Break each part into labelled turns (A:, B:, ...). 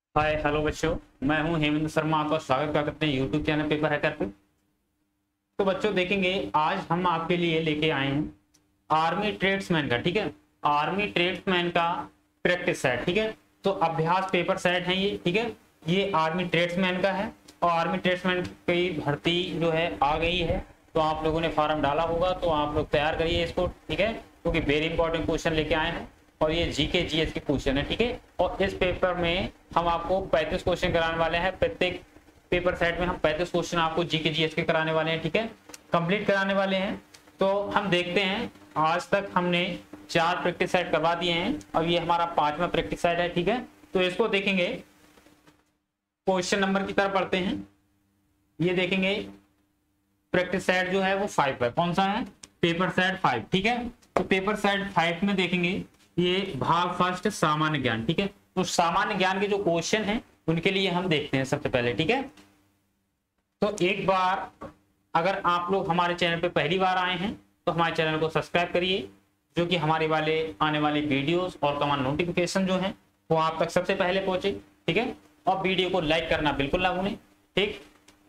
A: Hi hello बच्चों, मैं हूं हेमंत शर्मा। आपका स्वागत करते हैं यूट्यूब चैनल पेपर हैकर पे। तो बच्चों देखेंगे, आज हम आपके लिए लेके आए हैं आर्मी ट्रेड्समैन का, ठीक है, आर्मी ट्रेड्समैन का प्रैक्टिस सेट, ठीक है। तो अभ्यास पेपर सेट है ये, ठीक है। ये आर्मी ट्रेड्समैन का है और आर्मी ट्रेड्समैन की भर्ती जो है आ गई है। तो आप लोगों ने फॉर्म डाला होगा, तो आप लोग तैयार करिए इसको, ठीक है, क्योंकि वेरी इंपॉर्टेंट क्वेश्चन लेके आए हैं और ये जीके जीएस की क्वेश्चन है, ठीक है। और इस पेपर में हम आपको 35 क्वेश्चन कराने वाले हैं। प्रत्येक पेपर सेट में हम 35 क्वेश्चन आपको जीके जीएस के कराने वाले हैं, ठीक है, कंप्लीट कराने वाले हैं। तो हम देखते हैं, आज तक हमने 4 प्रैक्टिस सेट करवा दिए हैं और ये हमारा 5वां प्रैक्टिस सेट है, ठीक है। तो इसको देखेंगे, क्वेश्चन नंबर की तरफ पढ़ते हैं। ये देखेंगे प्रैक्टिस सेट जो है वो 5 है। कौन सा है? पेपर सेट 5, ठीक है। तो पेपर सेट 5 में देखेंगे ये भाग फर्स्ट सामान्य ज्ञान, ठीक है। तो सामान्य ज्ञान के जो क्वेश्चन हैं उनके लिए हम देखते हैं सबसे पहले, ठीक है। तो एक बार अगर आप लोग हमारे चैनल पे पहली बार आए हैं तो हमारे चैनल को सब्सक्राइब करिए, जो कि हमारे वाले आने वाले वीडियोस और कमांड नोटिफिकेशन जो है वो आप तक सबसे पहले पहुंचे, ठीक है। और वीडियो को लाइक करना बिल्कुल ना भूलें, ठीक।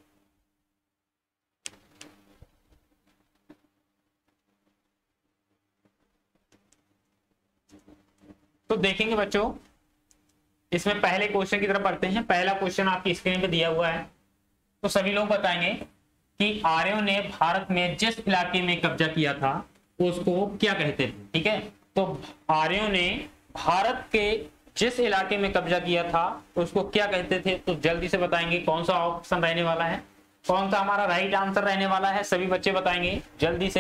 A: तो देखेंगे बच्चों, इसमें पहले क्वेश्चन की तरफ पढ़ते हैं। पहला क्वेश्चन आपकी स्क्रीन पे दिया हुआ है। तो सभी लोग बताएंगे कि आर्यों ने भारत में जिस इलाके में कब्जा किया था उसको क्या कहते थे, ठीक है। तो आर्यों ने भारत के जिस इलाके में कब्जा किया था उसको क्या कहते थे, तो जल्दी से बताएंगे कौन सा ऑप्शन रहने वाला है, कौन सा हमारा राइट आंसर रहने वाला है। सभी बच्चे बताएंगे, जल्दी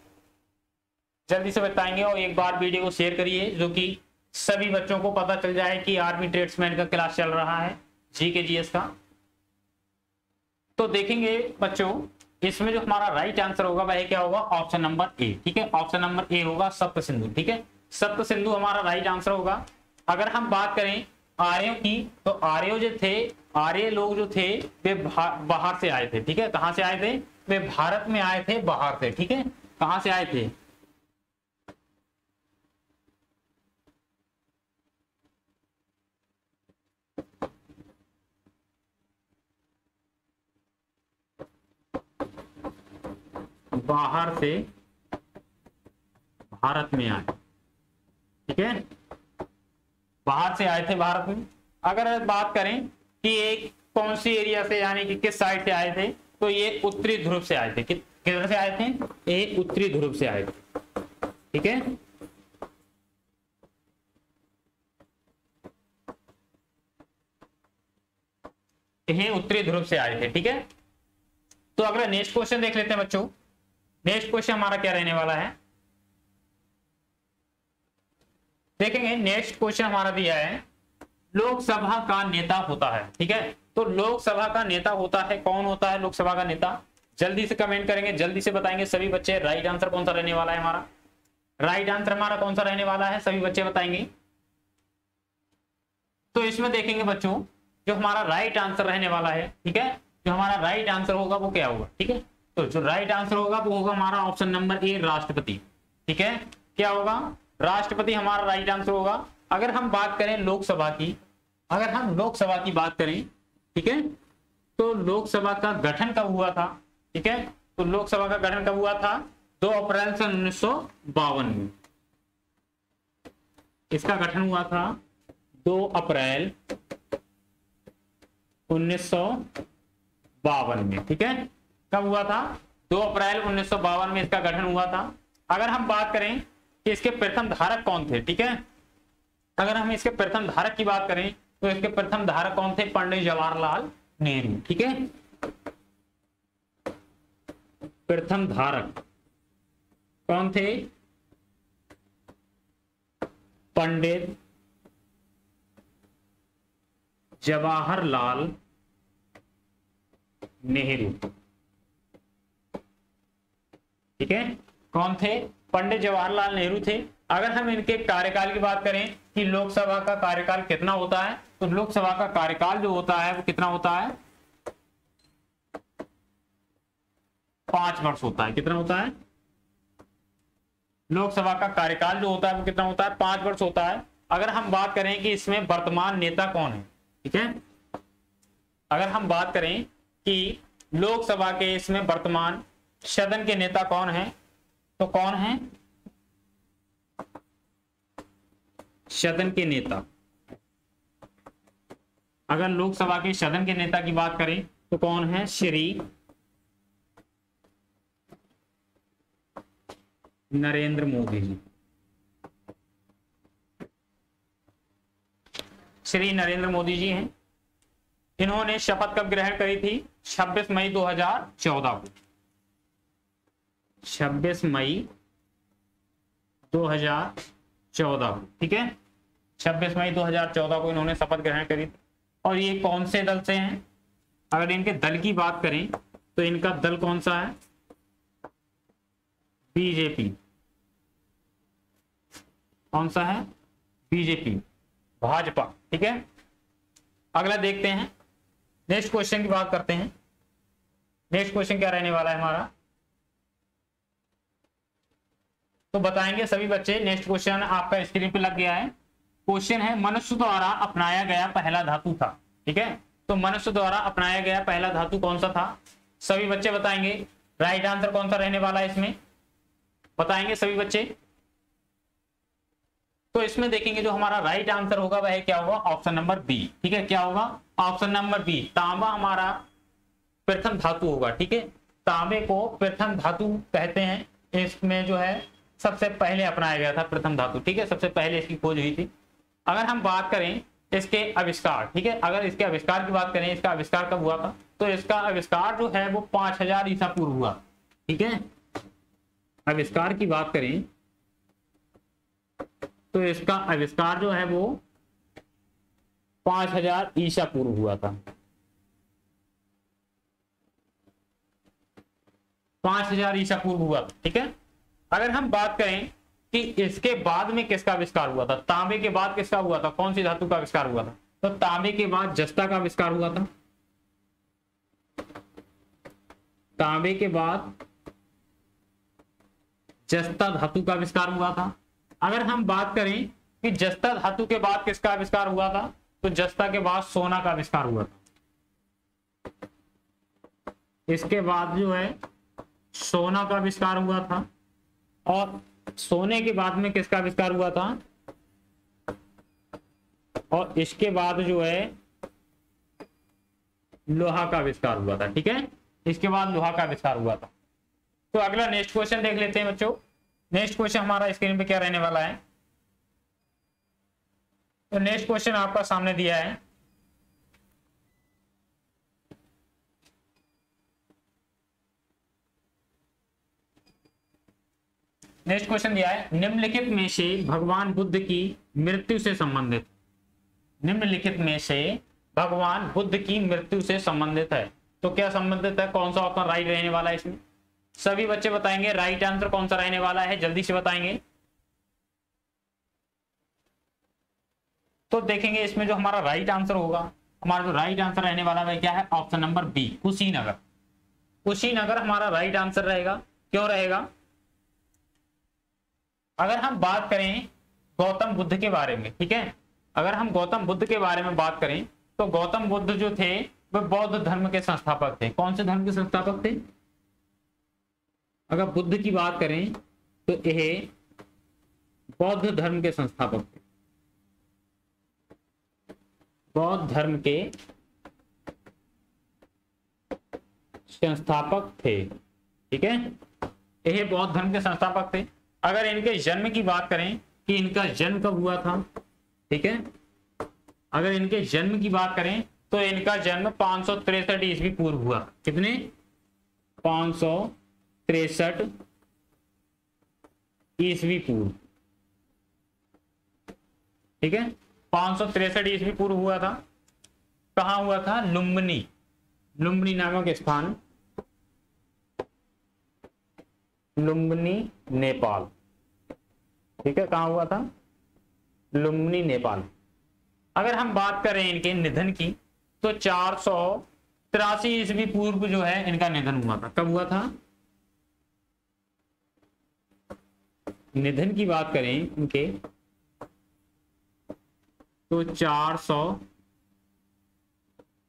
A: से बताएंगे। और एक बार वीडियो को शेयर करिए, जो कि सभी बच्चों को पता चल जाए कि आर्मी ट्रेड्समैन का क्लास चल रहा है, जीके जीएस का। तो देखेंगे बच्चों, इसमें जो हमारा राइट आंसर होगा वह क्या होगा? ऑप्शन नंबर ए, ठीक है। ऑप्शन नंबर ए होगा सप्त सिंधु, ठीक है। सप्त सिंधु हमारा राइट आंसर होगा। अगर हम बात करें आर्यों की, तो आर्य जो थे, आर्य लोग जो थे वे बाहर से आए थे, ठीक है। कहां से आए थे? वे भारत में आए थे बाहर से, ठीक है। कहां से आए थे? बाहर से भारत में आए, ठीक है। बाहर से आए थे भारत में। अगर बात करें कि एक कौन सी एरिया से, यानी कि किस साइड से आए थे, तो ये उत्तरी ध्रुव से आए थे। किधर से आए थे? ये उत्तरी ध्रुव से आए थे, ठीक है। ये उत्तरी ध्रुव से आए थे, ठीक है। तो अगला नेक्स्ट क्वेश्चन देख लेते हैं बच्चों। नेक्स्ट क्वेश्चन हमारा क्या रहने वाला है, देखेंगे। नेक्स्ट क्वेश्चन हमारा दिया है, लोकसभा का नेता होता है, ठीक है। तो लोकसभा का नेता होता है, कौन होता है लोकसभा का नेता? जल्दी से कमेंट करेंगे, जल्दी से बताएंगे सभी बच्चे। राइट आंसर कौन सा रहने वाला है हमारा? राइट आंसर हमारा कौन सा रहने वाला है, सभी बच्चे बताएंगे। तो इसमें देखेंगे बच्चों, जो हमारा राइट आंसर रहने वाला है, ठीक है, जो हमारा राइट आंसर होगा वो क्या होगा, ठीक है। तो जो राइट आंसर होगा वो होगा हमारा ऑप्शन नंबर ए, राष्ट्रपति, ठीक है। क्या होगा? राष्ट्रपति हमारा राइट आंसर होगा। अगर हम बात करें लोकसभा की, अगर हम लोकसभा की बात करें, ठीक है, तो लोकसभा का गठन कब हुआ था, ठीक है। तो लोकसभा का गठन कब हुआ था? 2 अप्रैल सन 1952 में इसका गठन हुआ था। 2 अप्रैल 1952 में, ठीक है। कब हुआ था? 2 अप्रैल 1952 में इसका गठन हुआ था। अगर हम बात करें कि इसके प्रथम धारक कौन थे, ठीक है, अगर हम इसके प्रथम धारक की बात करें तो इसके प्रथम धारक कौन थे? पंडित जवाहरलाल नेहरू, ठीक है। प्रथम धारक कौन थे? पंडित जवाहरलाल नेहरू, ठीक है। कौन थे? पंडित जवाहरलाल नेहरू थे। अगर हम इनके कार्यकाल की बात करें कि लोकसभा का कार्यकाल कितना होता है, तो लोकसभा का कार्यकाल जो होता है वो कितना होता है? 5 वर्ष होता है। कितना होता है? लोकसभा का कार्यकाल जो होता है वो कितना होता है? 5 वर्ष होता है। अगर हम बात करें कि इसमें वर्तमान नेता कौन है, ठीक है। अगर हम बात करें कि लोकसभा के इसमें वर्तमान सदन के नेता कौन है, तो कौन है सदन के नेता? अगर लोकसभा के सदन के नेता की बात करें तो कौन है? श्री नरेंद्र मोदी जी। श्री नरेंद्र मोदी जी हैं। इन्होंने शपथ कब ग्रहण करी थी? 26 मई 2014 को। 26 मई 2014 को, ठीक है। 26 मई 2014 को इन्होंने शपथ ग्रहण करी थी। और ये कौन से दल से हैं? अगर इनके दल की बात करें तो इनका दल कौन सा है? बीजेपी। कौन सा है? बीजेपी, भाजपा, ठीक है। अगला देखते हैं, नेक्स्ट क्वेश्चन की बात करते हैं। नेक्स्ट क्वेश्चन क्या रहने वाला है हमारा, तो बताएंगे सभी बच्चे। नेक्स्ट क्वेश्चन आपका स्क्रीन पे लग गया है। क्वेश्चन है, मनुष्य द्वारा अपनाया गया पहला धातु था, ठीक है। तो मनुष्य द्वारा अपनाया गया पहला धातु कौन सा था? सभी बच्चे बताएंगे। राइट आंसर कौन सा रहने वाला है इसमें, बताएंगे सभी बच्चे। तो इसमें देखेंगे जो हमारा राइट आंसर होगा वह क्या होगा? ऑप्शन नंबर बी, ठीक है। क्या होगा? ऑप्शन नंबर बी, तांबा हमारा प्रथम धातु होगा, ठीक है। तांबे को प्रथम धातु कहते हैं। इसमें जो है सबसे पहले अपनाया गया था प्रथम धातु, ठीक है। सबसे पहले इसकी खोज हुई थी। अगर हम बात करें इसके आविष्कार, ठीक है, अगर इसके आविष्कार की बात करें, इसका आविष्कार कब हुआ था? तो इसका आविष्कार जो है वो 5000 ईसा पूर्व हुआ, ठीक है। आविष्कार की बात करें तो इसका आविष्कार जो है वो 5000 ईसा पूर्व हुआ था। 5000 ईसा पूर्व हुआ, ठीक है। अगर हम बात करें कि इसके बाद में किसका आविष्कार हुआ था, तांबे के बाद किसका हुआ था, कौन सी धातु का आविष्कार हुआ था? तो तांबे के बाद जस्ता का आविष्कार हुआ था। तांबे के बाद जस्ता धातु का आविष्कार हुआ था। अगर हम बात करें कि जस्ता धातु के बाद किसका आविष्कार हुआ था, तो जस्ता के बाद सोना का आविष्कार हुआ था। इसके बाद जो है सोना का आविष्कार हुआ था। और सोने के बाद में किसका आविष्कार हुआ था? और इसके बाद जो है लोहा का आविष्कार हुआ था, ठीक है। इसके बाद लोहा का आविष्कार हुआ था। तो अगला नेक्स्ट क्वेश्चन देख लेते हैं बच्चों। नेक्स्ट क्वेश्चन हमारा स्क्रीन पे क्या रहने वाला है, तो नेक्स्ट क्वेश्चन आपका सामने दिया है। नेक्स्ट क्वेश्चन दिया है, निम्नलिखित में से भगवान बुद्ध की मृत्यु से संबंधित, निम्नलिखित में से भगवान बुद्ध की मृत्यु से संबंधित है। तो क्या संबंधित है? कौन सा ऑप्शन राइट रहने वाला है इसमें? सभी बच्चे बताएंगे राइट आंसर कौन सा रहने वाला है, जल्दी से बताएंगे। तो देखेंगे इसमें जो हमारा राइट आंसर होगा, हमारा जो राइट आंसर रहने वाला है क्या है? Option number B, Kushinagar. Kushinagar हमारा राइट आंसर रहेगा। क्यों रहेगा? अगर हम बात करें गौतम बुद्ध के बारे में, ठीक है, अगर हम गौतम बुद्ध के बारे में बात करें तो गौतम बुद्ध जो थे वह बौद्ध धर्म के संस्थापक थे। कौन से धर्म के संस्थापक थे? अगर बुद्ध की बात करें तो यह बौद्ध धर्म के संस्थापक थे। बौद्ध धर्म के संस्थापक थे, ठीक है। यह बौद्ध धर्म के संस्थापक थे। अगर इनके जन्म की बात करें कि इनका जन्म कब हुआ था, ठीक है, अगर इनके जन्म की बात करें तो इनका जन्म 563 ईस्वी पूर्व हुआ। कितने? 563 ईस्वी पूर्व, ठीक है। 563 ईस्वी पूर्व हुआ था। कहां हुआ था? लुम्बिनी, लुम्बिनी नामक स्थान, लुम्बिनी नेपाल, ठीक है। कहां हुआ था? लुम्बिनी नेपाल। अगर हम बात करें इनके निधन की तो 483 ईस्वी पूर्व जो है इनका निधन हुआ था। कब हुआ था? निधन की बात करें इनके तो 483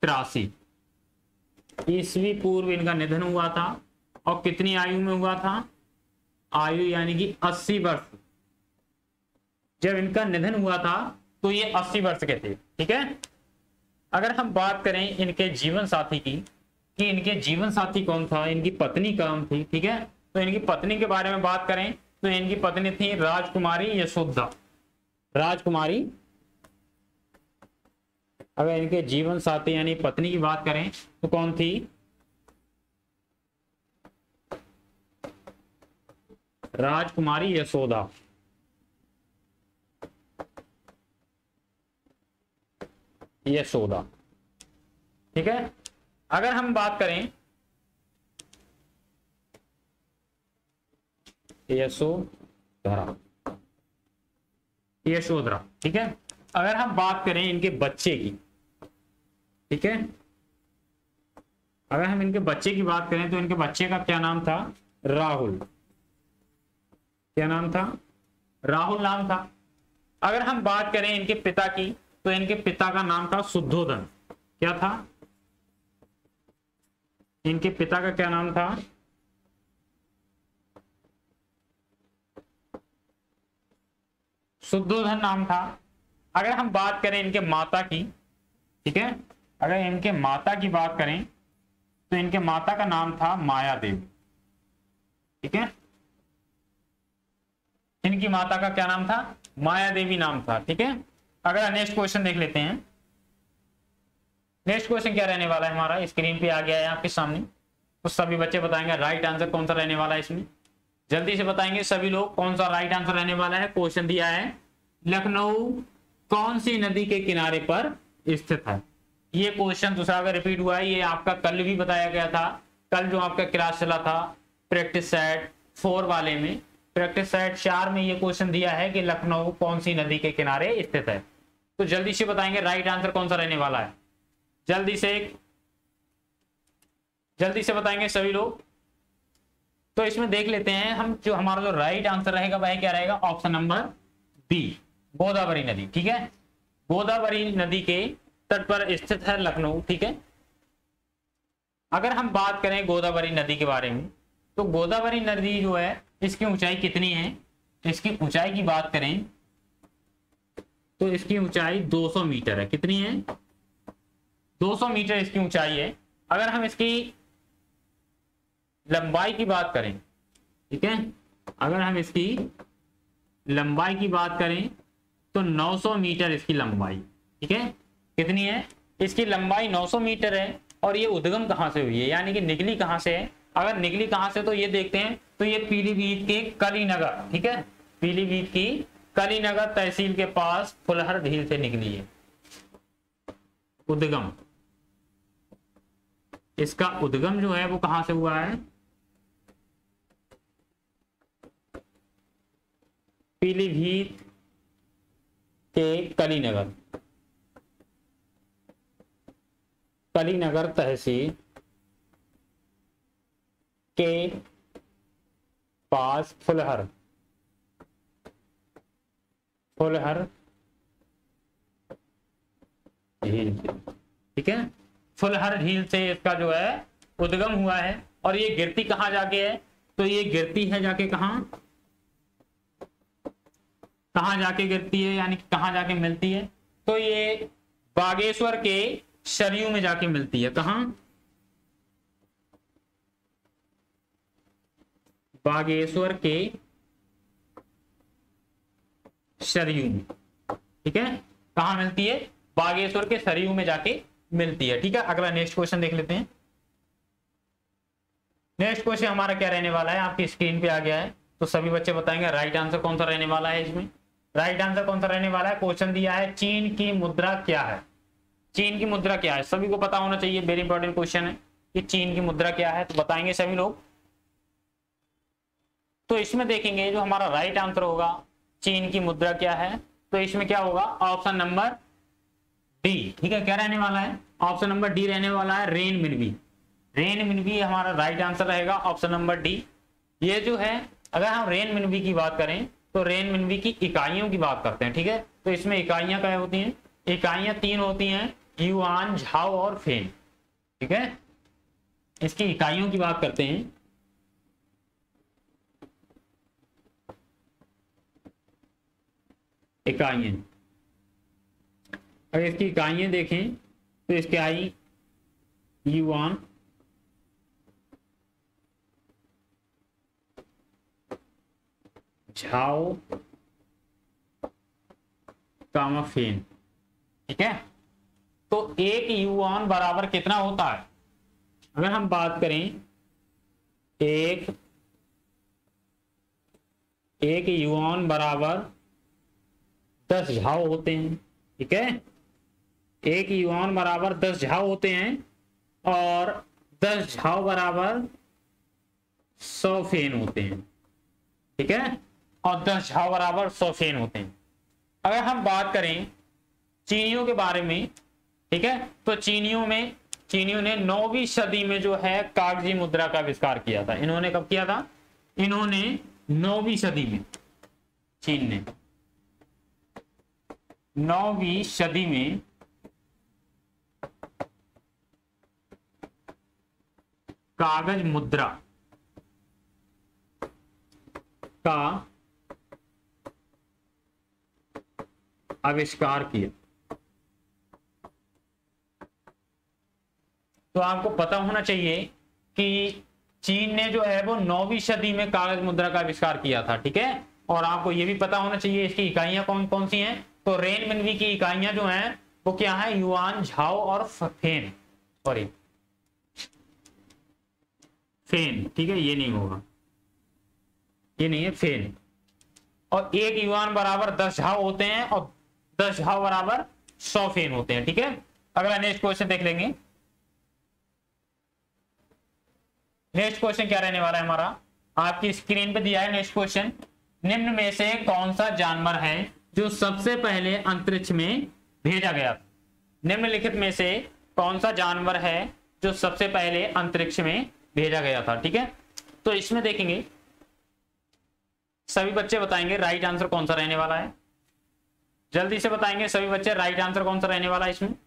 A: 83 ईस्वी पूर्व इनका निधन हुआ था। और कितनी आयु में हुआ था? आयु यानी कि 80 वर्ष। जब इनका निधन हुआ था तो ये 80 वर्ष के थे। ठीक है, अगर हम बात करें इनके जीवन साथी की कि इनके जीवन साथी कौन था, इनकी पत्नी कौन थी, ठीक है, तो इनकी पत्नी के बारे में बात करें तो इनकी पत्नी थी राजकुमारी यशोदा। राजकुमारी, अगर इनके जीवन साथी यानी पत्नी की बात करें तो कौन थी? राजकुमारी यशोदा। यशोदा, ठीक है। अगर हम बात करें यशोधरा, यशोधरा, ठीक है। अगर हम बात करें इनके बच्चे की, ठीक है, अगर हम इनके बच्चे की बात करें तो इनके बच्चे का क्या नाम था? राहुल। क्या नाम था? राहुल नाम था। अगर हम बात करें इनके पिता की तो इनके पिता का नाम था शुद्धोधन। क्या था? इनके पिता का क्या नाम था? शुद्धोधन नाम था। अगर हम बात करें इनके माता की, ठीक है, अगर इनके माता की बात करें तो इनके माता का नाम था माया देवी। ठीक है, इनकी माता का क्या नाम था? माया देवी नाम था। ठीक है, अगर नेक्स्ट क्वेश्चन देख लेते हैं। नेक्स्ट क्वेश्चन क्या रहने वाला है हमारा, स्क्रीन पे आ गया है आपके सामने। तो सभी बच्चे बताएंगे राइट आंसर कौन सा रहने वाला है इसमें। जल्दी से बताएंगे सभी लोग कौन सा राइट आंसर रहने वाला है। क्वेश्चन दिया है लखनऊ कौन सी नदी के किनारे पर स्थित है। ये क्वेश्चन दूसरा अगर रिपीट हुआ है, ये आपका कल भी बताया गया था। कल जो आपका क्लास चला था प्रैक्टिस सेट 4 वाले में, प्रैक्टिस सेट 4 में ये क्वेश्चन दिया है कि लखनऊ कौन सी नदी के किनारे स्थित है। तो जल्दी से बताएंगे राइट आंसर कौन सा रहने वाला है। जल्दी से बताएंगे सभी लोग। तो इसमें देख लेते हैं हम, जो हमारा जो राइट आंसर रहेगा वह क्या रहेगा? ऑप्शन नंबर बी, गोदावरी नदी। ठीक है, गोदावरी नदी के तट पर स्थित है लखनऊ। ठीक है, अगर हम बात करें गोदावरी नदी के बारे में तो गोदावरी नदी जो है इसकी ऊंचाई कितनी है? इसकी ऊंचाई की बात करें तो इसकी ऊंचाई 200 मीटर है। कितनी है? 200 मीटर इसकी ऊंचाई है। अगर हम इसकी लंबाई की बात करें, ठीक है, अगर हम इसकी लंबाई की बात करें तो 900 मीटर इसकी लंबाई। ठीक है, कितनी है? इसकी लंबाई 900 मीटर है। और ये उद्गम कहां से हुई है, यानी कि निकली कहां से है? अगर निकली कहां से तो ये देखते हैं, तो ये पीलीभीत के कलीनगर, ठीक है, पीलीभीत की कलीनगर तहसील के पास फुलहर झील से निकली है। उद्गम, इसका उद्गम जो है वो कहां से हुआ है? पीलीभीत के कलीनगर, कलीनगर तहसील के पास फुलहर झील से। ठीक है, फुलहर झील से इसका जो है उद्गम हुआ है। और ये गिरती कहां जाके है? तो ये गिरती है जाके कहां जाके गिरती है, यानी कि कहां जाके मिलती है? तो ये बागेश्वर के सरयू में जाके मिलती है। कहां? बागेश्वर के सरयू में। ठीक है, कहां मिलती है? बागेश्वर के सरयू में जाके मिलती है। ठीक है, अगला नेक्स्ट क्वेश्चन देख लेते हैं। नेक्स्ट क्वेश्चन हमारा क्या रहने वाला है, आपकी स्क्रीन पे आ गया है। तो सभी बच्चे बताएंगे राइट आंसर कौन सा रहने वाला है इसमें। राइट आंसर कौन सा रहने वाला है? क्वेश्चन दिया है चीन की मुद्रा क्या है। चीन की मुद्रा क्या है? सभी को पता होना चाहिए, वेरी इंपॉर्टेंट क्वेश्चन है कि चीन की मुद्रा क्या है। तो बताएंगे सभी लोग। तो इसमें देखेंगे जो हमारा राइट आंसर होगा चीन की मुद्रा क्या है, तो इसमें क्या होगा? Option number D. ठीक है, क्या रहने वाला है? ऑप्शन नंबर डी रहने वाला है, रेन मिनवी। रेन मिनवी हमारा राइट आंसर रहेगा, ऑप्शन नंबर डी। ये जो है, अगर हम रेन मिनवी की बात करें तो रेन मिनवी की इकाइयों की बात करते हैं। ठीक है, तो इसमें इकाइयां क्या होती हैं? इकाइयां 3 होती हैं। युआन, झाओ और फेन। ठीक है, इसकी इकाइयों की बात करते हैं। इकाइयां, अगर इसकी इकाइयां देखें तो इसकी आई युआन, झाओ, कामा फेन। ठीक है, तो एक युआन बराबर कितना होता है? अगर हम बात करें, एक युआन बराबर 10 झाओ होते हैं। ठीक है, एक युआन बराबर 10 झाओ होते हैं और 10 झाओ बराबर 100 फेन होते हैं। ठीक है, और 10 झाओ बराबर 100 फेन होते हैं। अगर हम बात करें चीनियों के बारे में, ठीक है, तो चीनियों ने 9वीं सदी में जो है कागजी मुद्रा का आविष्कार किया था। इन्होंने कब किया था? इन्होंने 9वीं सदी में, चीन ने 9वीं सदी में कागज मुद्रा का आविष्कार किया। तो आपको पता होना चाहिए कि चीन ने जो है वो 9वीं सदी में कागज मुद्रा का आविष्कार किया था। ठीक है, और आपको यह भी पता होना चाहिए इसकी इकाइयां कौन कौन सी हैं। तो रेनमिनवी की इकाइयां जो हैं वो क्या है? युआन, झाओ और फेन। सॉरी, फेन। ठीक है, ये नहीं होगा, ये नहीं है, फेन। और एक युआन बराबर 10 झाओ होते हैं और 10 झाओ बराबर 100 फेन होते हैं। ठीक है, अगला नेक्स्ट क्वेश्चन देख लेंगे। नेक्स्ट क्वेश्चन क्या रहने वाला है हमारा? आपकी स्क्रीन पे दिया है नेक्स्ट क्वेश्चन। निम्न में से कौन सा जानवर है जो सबसे पहले अंतरिक्ष में भेजा गया था? निम्नलिखित में से कौन सा जानवर है जो सबसे पहले अंतरिक्ष में भेजा गया था? ठीक है, तो इसमें देखेंगे सभी बच्चे बताएंगे राइट आंसर कौन सा रहने वाला है। जल्दी से बताएंगे सभी बच्चे राइट आंसर कौन सा रहने वाला है इसमें।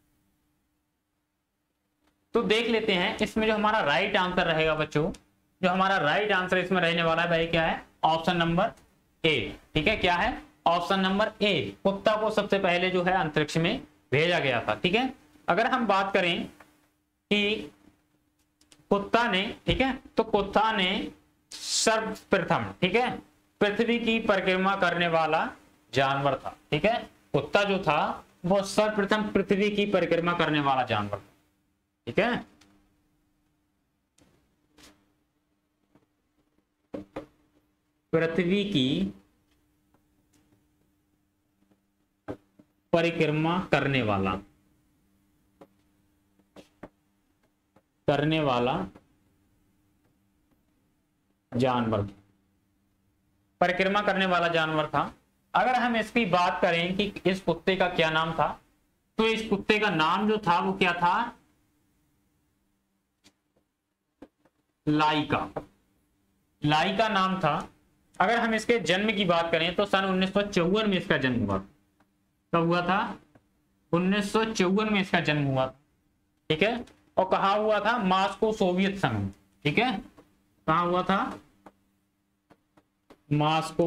A: तो देख लेते हैं इसमें जो हमारा राइट आंसर रहेगा बच्चों, जो हमारा राइट आंसर इसमें रहने वाला है भाई क्या है? Option number A. ठीक है, क्या है? ऑप्शन नंबर ए, कुत्ता को सबसे पहले जो है अंतरिक्ष में भेजा गया था। ठीक है, अगर हम बात करें कि कुत्ता ने, ठीक है, तो कुत्ता ने सर्वप्रथम, ठीक है, पृथ्वी की परिक्रमा करने वाला जानवर था। ठीक है, कुत्ता जो था वो सर्वप्रथम पृथ्वी की परिक्रमा करने वाला जानवर था। ठीक है, पृथ्वी की परिक्रमा करने वाला जानवर, परिक्रमा करने वाला जानवर था। अगर हम इसकी बात करें कि इस कुत्ते का क्या नाम था, तो इस कुत्ते का नाम जो था वो क्या था? लाइका। लाइका नाम था। अगर हम इसके जन्म की बात करें तो सन 1954 में इसका जन्म हुआ। कब हुआ था? 1954 में इसका जन्म हुआ। ठीक है, और कहा हुआ था? मॉस्को सोवियत संघ। ठीक है, कहा हुआ था? मॉस्को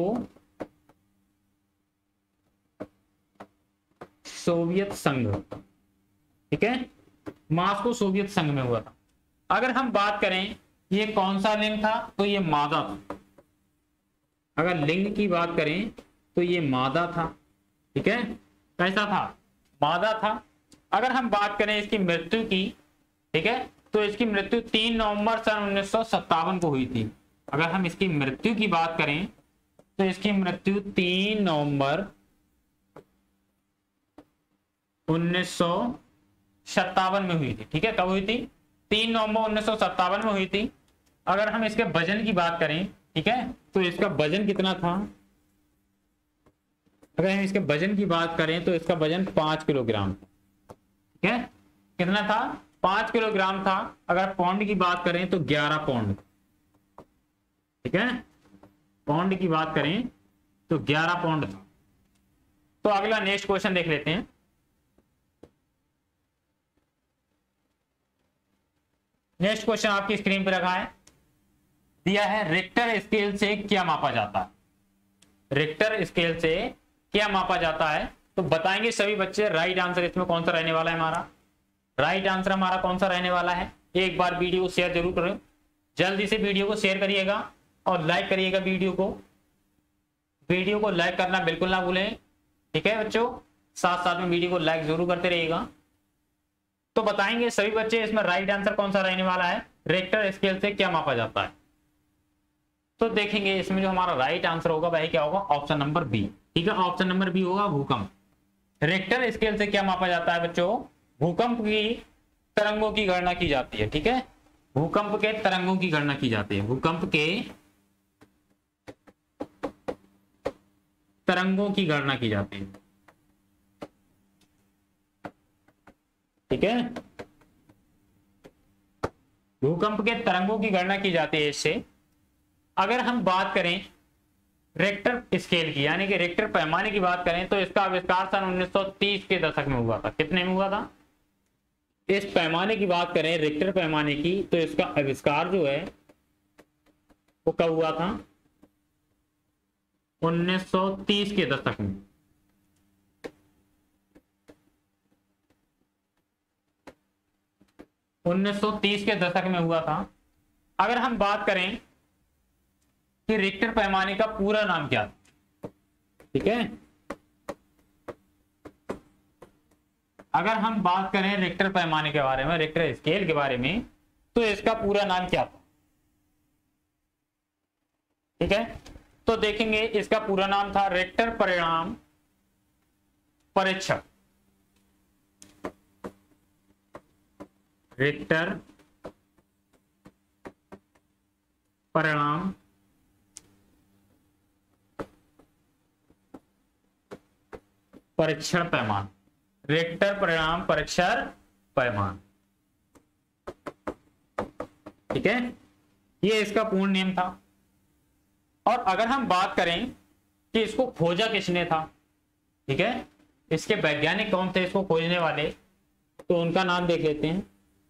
A: सोवियत संघ। ठीक है, मॉस्को सोवियत संघ में हुआ था। अगर हम बात करें ये कौन सा लिंग था, तो ये मादा था। अगर लिंग की बात करें तो ये मादा था। ठीक है, कैसा था? मादा था। अगर हम बात करें इसकी मृत्यु की, ठीक है, तो इसकी मृत्यु 3 नवंबर सन 1957 को हुई थी। अगर हम इसकी मृत्यु की बात करें तो इसकी मृत्यु 3 नवंबर 1957 में हुई थी। ठीक है, कब हुई थी? 3 नवंबर 1957 में हुई थी। अगर हम इसके वजन की बात करें, ठीक है, तो इसका वजन कितना था? अगर हम इसके वजन की बात करें तो इसका वजन 5 किलोग्राम। ठीक है, कितना था? 5 किलोग्राम था। अगर पाउंड की बात करें तो 11 पाउंड। ठीक है, पाउंड की बात करें तो 11 पाउंड था। तो अगला नेक्स्ट क्वेश्चन देख लेते हैं। नेक्स्ट क्वेश्चन आपकी स्क्रीन पे रखा है, दिया है रिक्टर स्केल से क्या मापा जाता है। रिक्टर स्केल से क्या मापा जाता है, तो बताएंगे सभी बच्चे। राइट आंसर इसमें कौन सा रहने वाला है हमारा, राइट आंसर हमारा कौन सा रहने वाला है। एक बार वीडियो को शेयर जरूर करें, जल्दी से वीडियो को शेयर करिएगा और लाइक करिएगा वीडियो को लाइक करना बिल्कुल ना भूलें, ठीक है बच्चों। साथ साथ में वीडियो को लाइक जरूर करते रहिएगा। तो बताएंगे सभी बच्चे इसमें राइट आंसर कौन सा रहने वाला है, रेक्टर स्केल से क्या मापा जाता है। तो देखेंगे इसमें जो हमारा राइट आंसर होगा वह क्या होगा, ऑप्शन नंबर बी, ठीक है। ऑप्शन नंबर बी होगा भूकंप। रेक्टर स्केल से क्या मापा जाता है बच्चों, भूकंप की तरंगों की गणना की जाती है, ठीक है। भूकंप के तरंगों की गणना की जाती है, भूकंप के तरंगों की गणना की जाती है, ठीक है। भूकंप के तरंगों की गणना की जाती है इससे। अगर हम बात करें रेक्टर स्केल की, यानी कि रेक्टर पैमाने की बात करें, तो इसका आविष्कार सन 1930 के दशक में हुआ था। कितने में हुआ था, इस पैमाने की बात करें रेक्टर पैमाने की, तो इसका आविष्कार जो है वो कब हुआ था, 1930 के दशक में। उन्नीस सौ 30 के दशक में हुआ था। अगर हम बात करें कि रिक्टर पैमाने का पूरा नाम क्या था, ठीक है। अगर हम बात करें रिक्टर पैमाने के बारे में, रिक्टर स्केल के बारे में, तो इसका पूरा नाम क्या था, ठीक है। तो देखेंगे इसका पूरा नाम था रिक्टर परिणाम परीक्षक, रिक्टर परिणाम परीक्षण पैमान, रिक्टर परिणाम परीक्षण पैमान, ठीक है। ये इसका पूर्ण नेम था। और अगर हम बात करें कि इसको खोजा किसने था, ठीक है, इसके वैज्ञानिक कौन थे इसको खोजने वाले, तो उनका नाम देख लेते हैं।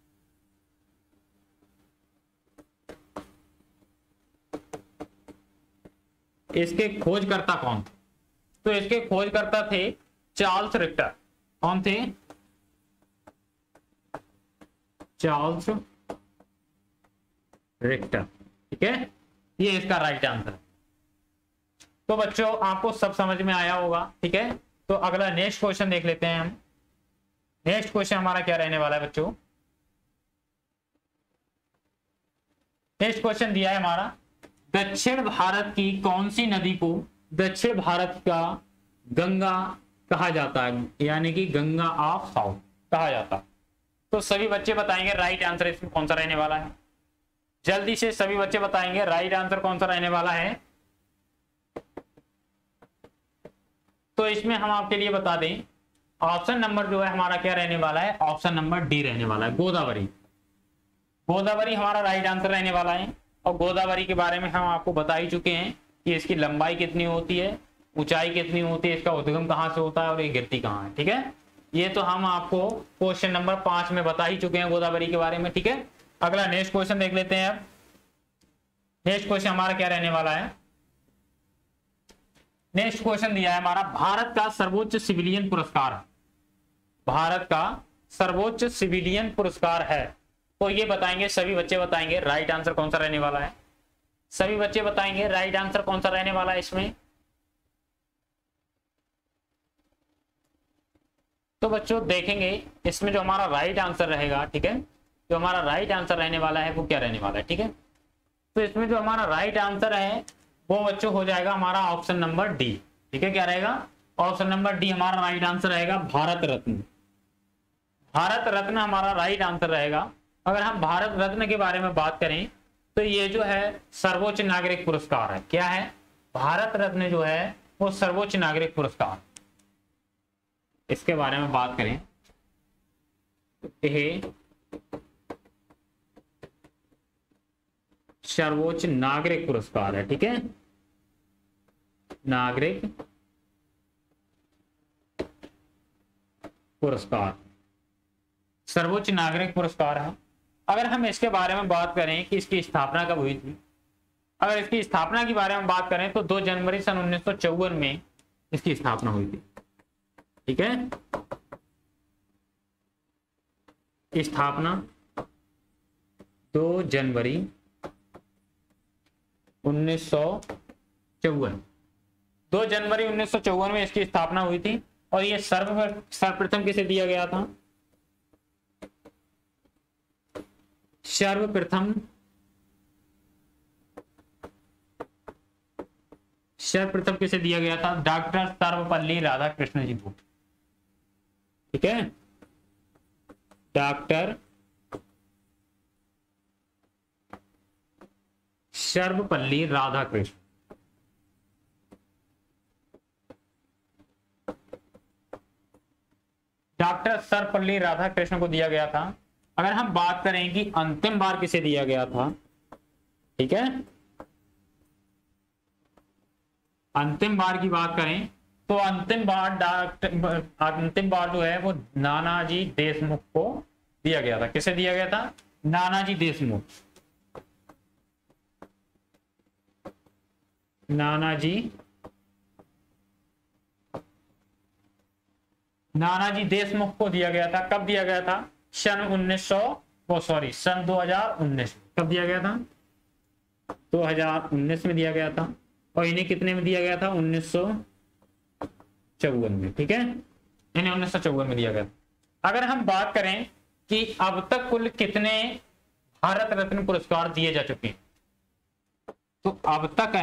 A: इसके खोजकर्ता कौन थे, तो इसके खोजकर्ता थे चार्ल्स रिक्टर। कौन थे, चार्ल्स रिक्टर, ठीक है। ये इसका राइट आंसर है। तो बच्चों आपको सब समझ में आया होगा, ठीक है। तो अगला नेक्स्ट क्वेश्चन देख लेते हैं हम। नेक्स्ट क्वेश्चन हमारा क्या रहने वाला है बच्चों, नेक्स्ट क्वेश्चन दिया है हमारा, दक्षिण भारत की कौन सी नदी को दक्षिण भारत का गंगा कहा जाता है, यानी कि गंगा ऑफ साउथ कहा जाता है। तो सभी बच्चे बताएंगे राइट आंसर इसमें कौन सा रहने वाला है। जल्दी से सभी बच्चे बताएंगे राइट आंसर कौन सा रहने वाला है। तो इसमें हम आपके लिए बता दें, ऑप्शन नंबर जो है हमारा क्या रहने वाला है, ऑप्शन नंबर डी रहने वाला है, गोदावरी। गोदावरी हमारा राइट आंसर रहने वाला है। और गोदावरी के बारे में हम आपको बता ही चुके हैं कि इसकी लंबाई कितनी होती है, ऊंचाई कितनी होती है, इसका उद्गम कहां से होता है और ये गिरती कहां है, ठीक है। ये तो हम आपको क्वेश्चन नंबर 5 में बता ही चुके हैं गोदावरी के बारे में, ठीक है। अगला नेक्स्ट क्वेश्चन देख लेते हैं। अब नेक्स्ट क्वेश्चन हमारा क्या रहने वाला है, नेक्स्ट क्वेश्चन दिया है हमारा, भारत का सर्वोच्च सिविलियन पुरस्कार, भारत का सर्वोच्च सिविलियन पुरस्कार है। तो ये बताएंगे सभी बच्चे बताएंगे राइट आंसर कौन सा रहने वाला है। सभी बच्चे बताएंगे राइट आंसर कौन सा रहने वाला है इसमें। तो बच्चों देखेंगे इसमें जो हमारा राइट आंसर रहेगा, ठीक है, जो हमारा राइट आंसर रहने वाला है वो क्या रहने वाला है, ठीक है। तो इसमें जो हमारा राइट आंसर है वो बच्चों हो जाएगा हमारा ऑप्शन नंबर डी, ठीक है। क्या रहेगा, ऑप्शन नंबर डी हमारा राइट आंसर रहेगा, भारत रत्न। भारत रत्न हमारा राइट आंसर रहेगा। अगर हम भारत रत्न के बारे में बात करें तो ये जो है सर्वोच्च नागरिक पुरस्कार है। क्या है, भारत रत्न जो है वो सर्वोच्च नागरिक पुरस्कार। इसके बारे में बात करें तो ये सर्वोच्च नागरिक पुरस्कार है, ठीक है, नागरिक पुरस्कार, सर्वोच्च नागरिक पुरस्कार है। अगर हम इसके बारे में बात करें कि इसकी स्थापना कब हुई थी, अगर इसकी स्थापना के बारे में बात करें तो 2 जनवरी सन 1954 में इसकी स्थापना हुई थी। ठीक है, स्थापना 2 जनवरी 1954, 2 जनवरी 1954 में इसकी स्थापना हुई थी। और ये सर्वप्रथम किसे दिया गया था? सर्वप्रथम किसे दिया गया था? डॉक्टर सर्वपल्ली राधाकृष्ण जी को। ठीक है, डॉक्टर सर्वपल्ली राधाकृष्ण। डॉक्टर सर्वपल्ली राधाकृष्ण को दिया गया था। अगर हम बात करें कि अंतिम बार किसे दिया गया था, ठीक है, अंतिम बार की बात करें तो अंतिम बार जो है वो नानाजी देशमुख को दिया गया था। किसे दिया गया था? नानाजी देशमुख। नानाजी देशमुख को दिया गया था। कब दिया गया था? सन 2019। कब दिया गया था? 2019 में दिया गया था। और इन्हें कितने में दिया गया था? 1954 में। ठीक है, इन्हें 1954 में दिया गया था। अगर हम बात करें कि अब तक कुल कितने भारत रत्न पुरस्कार दिए जा चुके हैं, तो अब तक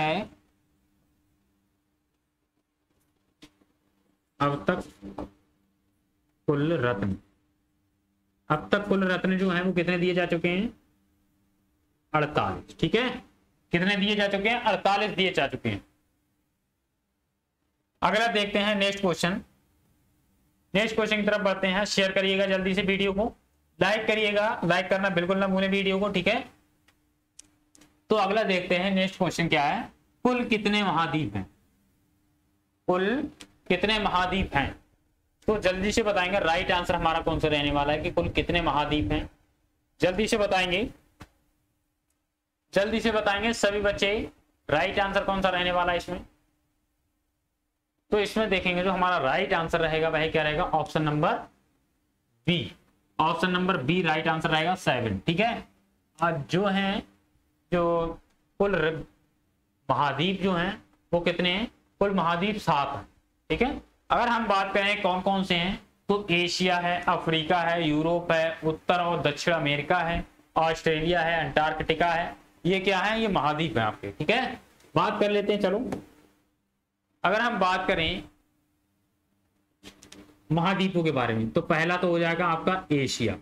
A: कुल रत्न जो है वो कितने दिए जा चुके हैं? 48। ठीक है, कितने दिए जा चुके हैं? 48 दिए जा चुके हैं। अगला देखते हैं नेक्स्ट क्वेश्चन की तरफ बढ़ते हैं। शेयर करिएगा जल्दी से वीडियो को, लाइक करिएगा, लाइक करना बिल्कुल ना भूलें वीडियो को। ठीक है, तो अगला देखते हैं नेक्स्ट क्वेश्चन क्या है। कुल कितने महाद्वीप हैं? कुल कितने महाद्वीप हैं? तो जल्दी से बताएंगे राइट आंसर हमारा कौन सा रहने वाला है कि कुल कितने महाद्वीप हैं। जल्दी से बताएंगे सभी बच्चे, राइट आंसर कौन सा रहने वाला है इसमें। तो इसमें देखेंगे जो हमारा राइट आंसर रहेगा वह क्या रहेगा? Option number B. Option number B right answer रहेगा 7। ठीक है, जो कुल महाद्वीप जो हैं वो कितने हैं? कुल महाद्वीप 7 हैं। ठीक है, अगर हम बात करें कौन कौन से हैं तो एशिया है, अफ्रीका है, यूरोप है, उत्तर और दक्षिण अमेरिका है, ऑस्ट्रेलिया है, अंटार्कटिका है। ये क्या है? ये महाद्वीप है आपके। ठीक है, बात कर लेते हैं। चलो, अगर हम बात करें महाद्वीपों के बारे में तो पहला तो हो जाएगा आपका एशिया।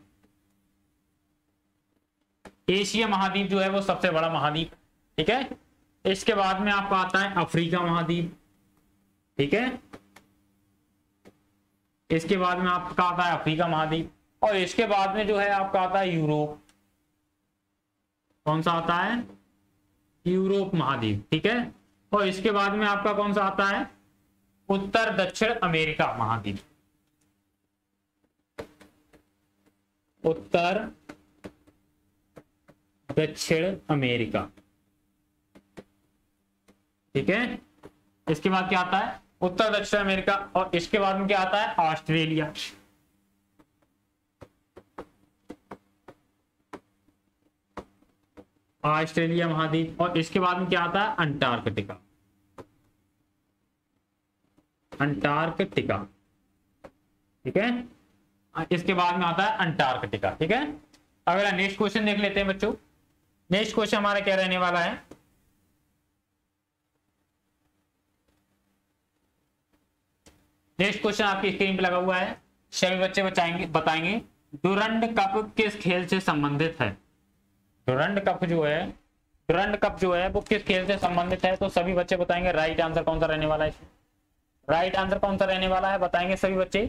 A: एशिया महाद्वीप जो है वो सबसे बड़ा महाद्वीप। ठीक है, इसके बाद में आपका आता है अफ्रीका महाद्वीप। ठीक है, इसके बाद में आपका आता है अफ्रीका महाद्वीप। और इसके बाद में जो है आपका आता है यूरोप। कौन सा आता है? यूरोप महाद्वीप। ठीक है, और इसके बाद में आपका कौन सा आता है? उत्तर दक्षिण अमेरिका महाद्वीप। उत्तर दक्षिण अमेरिका। ठीक है, इसके बाद क्या आता है? उत्तर दक्षिण अमेरिका। और इसके बाद में क्या आता है? ऑस्ट्रेलिया। ऑस्ट्रेलिया महाद्वीप। और इसके बाद में क्या आता है? अंटार्कटिका। अंटार्कटिका। ठीक है, इसके बाद में आता है अंटार्कटिका। ठीक है, अगला नेक्स्ट क्वेश्चन देख लेते हैं बच्चों। नेक्स्ट क्वेश्चन हमारा क्या रहने वाला है? नेक्स्ट क्वेश्चन आपकी स्क्रीन पे लगा हुआ है, सभी बच्चे बताएंगे डुरंड कप किस खेल से संबंधित है। डुरंड कप जो है वो किस खेल से संबंधित है। तो सभी बच्चे बताएंगे राइट आंसर कौन सा रहने वाला है। राइट आंसर कौन सा रहने वाला है बताएंगे सभी बच्चे।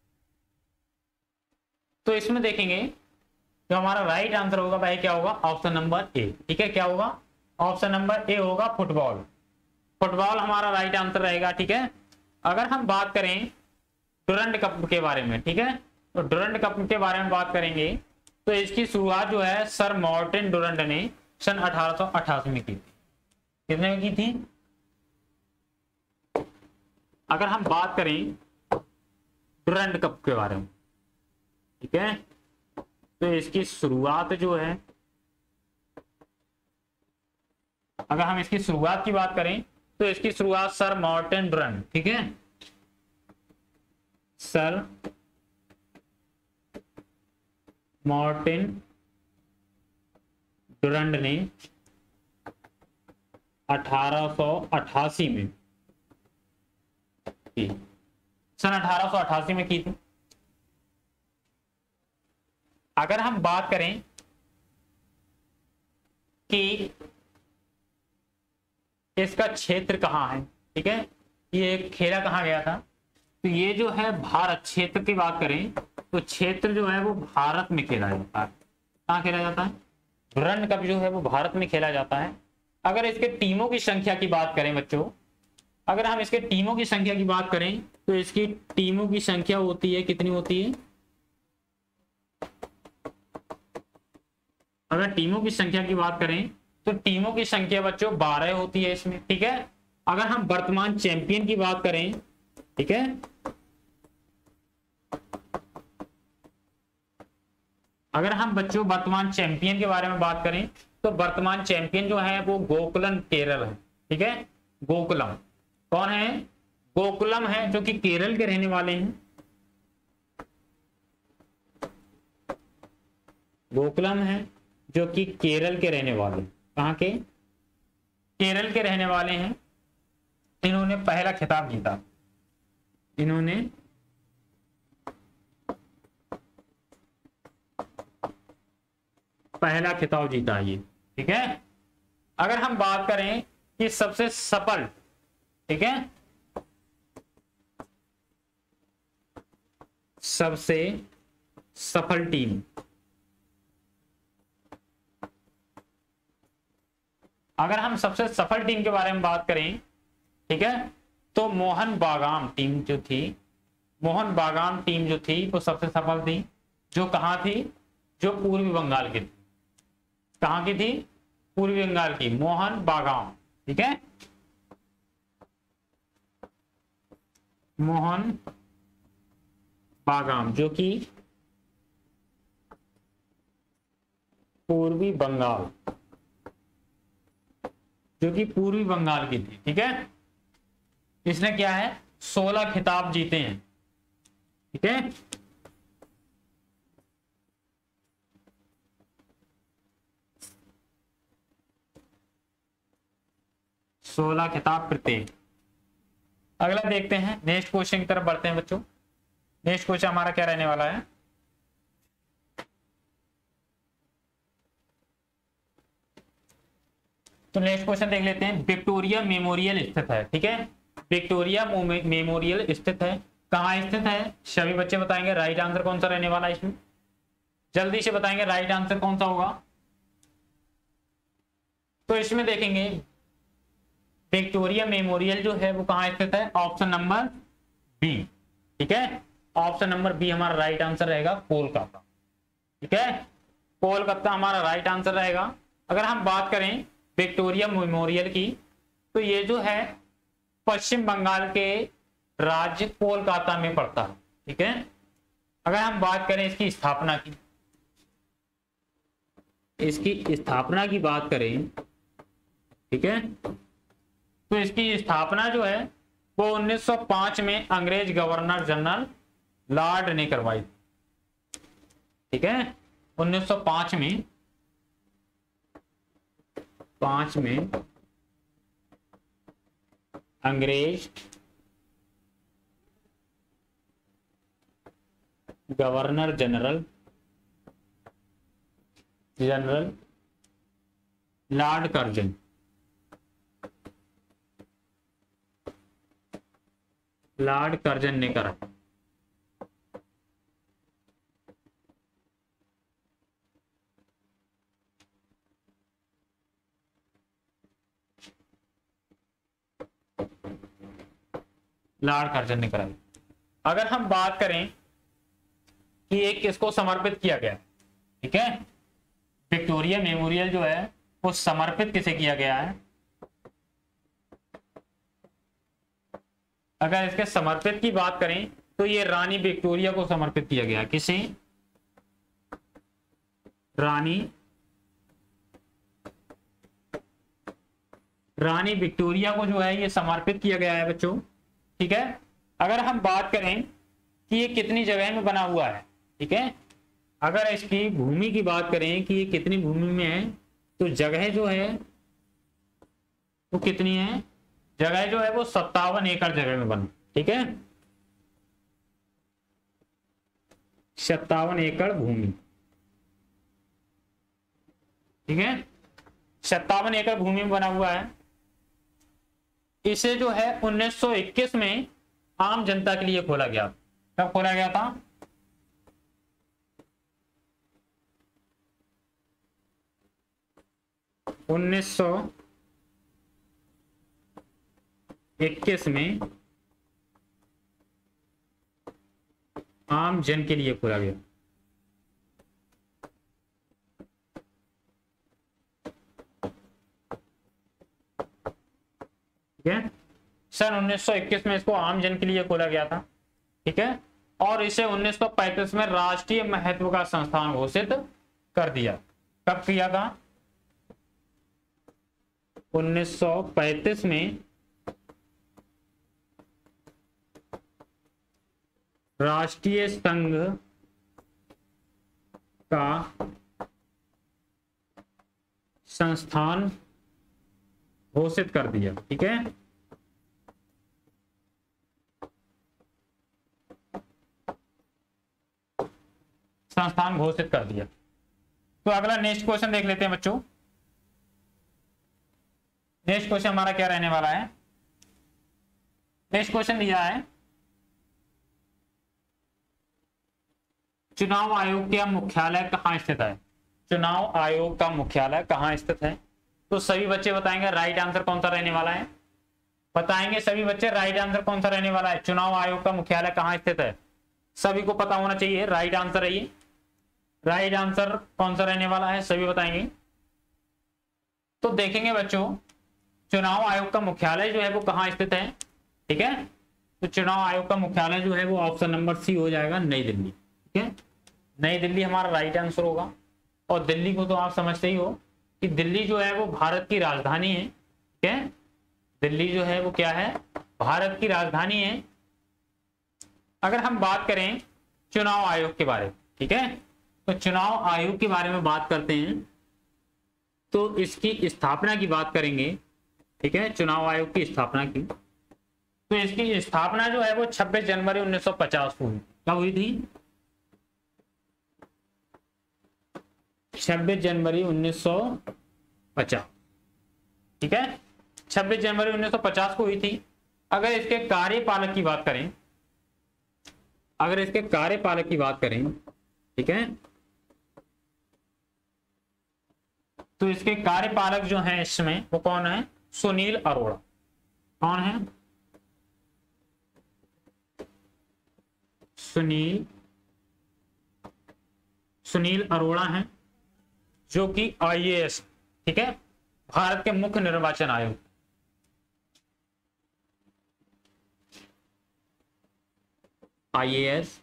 A: तो इसमें देखेंगे जो हमारा राइट आंसर होगा वह क्या होगा? Option number A. ठीक है, क्या होगा? ऑप्शन नंबर ए होगा फुटबॉल। फुटबॉल हमारा राइट आंसर रहेगा। ठीक है, अगर हम बात करें डुरंड कप के बारे में, ठीक है, तो डुरंड कप के बारे में बात करेंगे तो इसकी शुरुआत जो है सर मार्टिन डुरंड ने सन 1888 में की थी। कितने में की थी? अगर हम बात करें डुरंड कप के बारे में, ठीक है, तो इसकी शुरुआत जो है, अगर हम इसकी शुरुआत की बात करें तो इसकी शुरुआत सर मार्टिन डुरंड, ठीक है, सर मार्टिन डुरंड ने 1888 में की, सन 1888 में की थी। अगर हम बात करें कि इसका क्षेत्र कहां है, ठीक है, ये खेला कहां गया था, तो ये जो है भारत क्षेत्र की बात करें तो क्षेत्र जो है वो भारत में खेला जाता है। कहां खेला जाता है? डुरंड कप जो है वो भारत में खेला जाता है। अगर इसके टीमों की संख्या की बात करें बच्चों, अगर हम इसके टीमों की संख्या की बात करें तो इसकी टीमों की संख्या होती है, कितनी होती है? अगर टीमों की संख्या की बात करें तो टीमों की संख्या बच्चों 12 होती है इसमें, ठीक है। अगर हम वर्तमान चैंपियन की बात करें, ठीक है, अगर हम बच्चों वर्तमान चैंपियन के बारे में बात करें तो वर्तमान चैंपियन जो है वो गोकुलम केरल है, ठीक है। गोकुलम कौन है? गोकुलम है, जो कि केरल के रहने वाले हैं। गोकुलम है जो कि केरल के रहने वाले, कहां के? केरल के रहने वाले हैं। इन्होंने पहला खिताब जीता, इन्होंने पहला खिताब जीता ये, ठीक है। अगर हम बात करें कि सबसे सफल, ठीक है, सबसे सफल टीम, अगर हम सबसे सफल टीम के बारे में बात करें, ठीक है, तो मोहन बागान टीम जो थी, मोहन बागान टीम जो थी वो सबसे सफल थी। जो कहां थी? जो पूर्वी बंगाल की थी। कहां की थी? पूर्वी बंगाल की, मोहन बागान, ठीक है, मोहन बागान जो कि पूर्वी बंगाल, जो कि पूर्वी बंगाल की थी, ठीक है। इसने क्या है? 16 खिताब जीते हैं, ठीक है। सोलह खिताब प्रत्येक। अगला देखते हैं, नेक्स्ट क्वेश्चन की तरफ बढ़ते हैं बच्चों। नेक्स्ट क्वेश्चन हमारा क्या रहने वाला है? तो नेक्स्ट क्वेश्चन देख लेते हैं। विक्टोरिया मेमोरियल स्थित है, ठीक है, विक्टोरिया मेमोरियल स्थित है। कहाँ स्थित है? सभी बच्चे बताएंगे राइट आंसर कौन सा रहने वाला है इसमें, जल्दी से बताएंगे राइट आंसर कौन सा होगा। तो इसमें देखेंगे विक्टोरिया मेमोरियल जो है वो कहाँ स्थित है? ऑप्शन नंबर बी, ठीक है, ऑप्शन नंबर बी हमारा राइट आंसर रहेगा, कोलकाता, ठीक है, कोलकाता हमारा राइट आंसर रहेगा। अगर हम बात करें विक्टोरिया मेमोरियल की, तो ये जो है पश्चिम बंगाल के राज्य कोलकाता में पड़ता है, ठीक है। अगर हम बात करें इसकी स्थापना की, इसकी स्थापना की बात करें, ठीक है, तो इसकी स्थापना जो है वो 1905 में अंग्रेज गवर्नर जनरल लॉर्ड ने करवाई, ठीक है, 1905 में, 5 में अंग्रेज governor general Lord Curzon, Lord Curzon ने करा। लॉर्ड कर्जन ने कराई। अगर हम बात करें कि एक किसको समर्पित किया गया, ठीक है। विक्टोरिया मेमोरियल जो है वो समर्पित किसे किया गया है? अगर इसके समर्पित की बात करें तो ये रानी विक्टोरिया को समर्पित किया गया। किसे? रानी विक्टोरिया को जो है ये समर्पित किया गया है बच्चों। ठीक है। अगर हम बात करें कि ये कितनी जगह में बना हुआ है, ठीक है, अगर इसकी भूमि की बात करें कि ये कितनी भूमि में है, तो जगह जो है वो कितनी है? जगह जो है वो 57 एकड़ जगह में बना। ठीक है, 57 एकड़ भूमि। ठीक है, 57 एकड़ भूमि में बना हुआ है। इसे जो है 1921 में आम जनता के लिए खोला गया। कब खोला गया था? 1921 में आम जन के लिए खोला गया। ठीक है, सन 1921 में इसको आम जन के लिए खोला गया था। ठीक है, और इसे 1935 में राष्ट्रीय महत्व का संस्थान घोषित कर दिया। कब किया था? 1935 में राष्ट्रीय संघ का संस्थान घोषित कर दिया। ठीक है, संस्थान घोषित कर दिया। तो अगला नेक्स्ट क्वेश्चन देख लेते हैं बच्चों। नेक्स्ट क्वेश्चन हमारा क्या रहने वाला है? नेक्स्ट क्वेश्चन दिया है, चुनाव आयोग का मुख्यालय कहां स्थित है? चुनाव आयोग का मुख्यालय कहां स्थित है? तो सभी बच्चे बताएंगे राइट आंसर कौन सा रहने वाला है। बताएंगे सभी बच्चे राइट आंसर कौन सा रहने वाला है। चुनाव आयोग का मुख्यालय कहां स्थित है? सभी को पता होना चाहिए राइट आंसर है ये। राइट आंसर कौन सा रहने वाला है सभी बताएंगे। तो देखेंगे बच्चों, चुनाव आयोग का मुख्यालय जो है वो कहां स्थित है। ठीक है, तो चुनाव आयोग का मुख्यालय जो है वो ऑप्शन नंबर सी हो जाएगा, नई दिल्ली। ठीक है, नई दिल्ली हमारा राइट आंसर होगा। और दिल्ली को तो आप समझते ही हो कि दिल्ली जो है वो भारत की राजधानी है। ठीक है, दिल्ली जो है वो क्या है? भारत की राजधानी है। अगर हम बात करें चुनाव आयोग के बारे में, ठीक है, तो चुनाव आयोग के बारे में बात करते हैं तो इसकी स्थापना की बात करेंगे। ठीक है, चुनाव आयोग की स्थापना की, तो इसकी स्थापना जो है वो 26 जनवरी 1950 को हुई। कब हुई थी? 26 जनवरी 1950। ठीक है, 26 जनवरी 1950 को हुई थी। अगर इसके कार्यपालक की बात करें, ठीक है, तो इसके कार्यपालक जो हैं इसमें वो कौन है? सुनील अरोड़ा। कौन है? सुनील अरोड़ा हैं, जो कि आईएएस, ठीक है, भारत के मुख्य निर्वाचन आयोग। आईएएस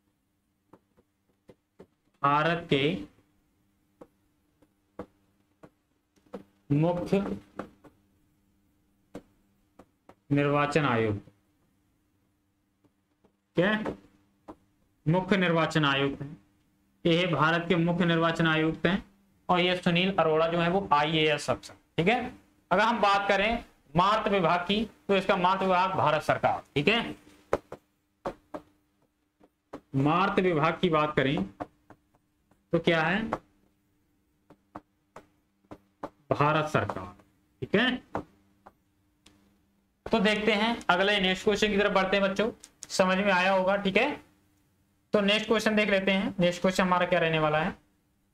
A: भारत के मुख्य निर्वाचन आयोग। क्या? मुख्य निर्वाचन आयुक्त हैं। ये भारत के मुख्य निर्वाचन आयुक्त हैं। और ये सुनील अरोड़ा जो है वो आईएएस अफसर। ठीक है, अगर हम बात करें मार्त विभाग की, तो इसका मार्त विभाग भारत सरकार। ठीक है, मार्त विभाग की बात करें तो क्या है? भारत सरकार। ठीक है, तो देखते हैं अगले नेक्स्ट क्वेश्चन की तरफ बढ़ते हैं बच्चों। समझ में आया होगा। ठीक है, तो नेक्स्ट क्वेश्चन देख लेते हैं। नेक्स्ट क्वेश्चन हमारा क्या रहने वाला है?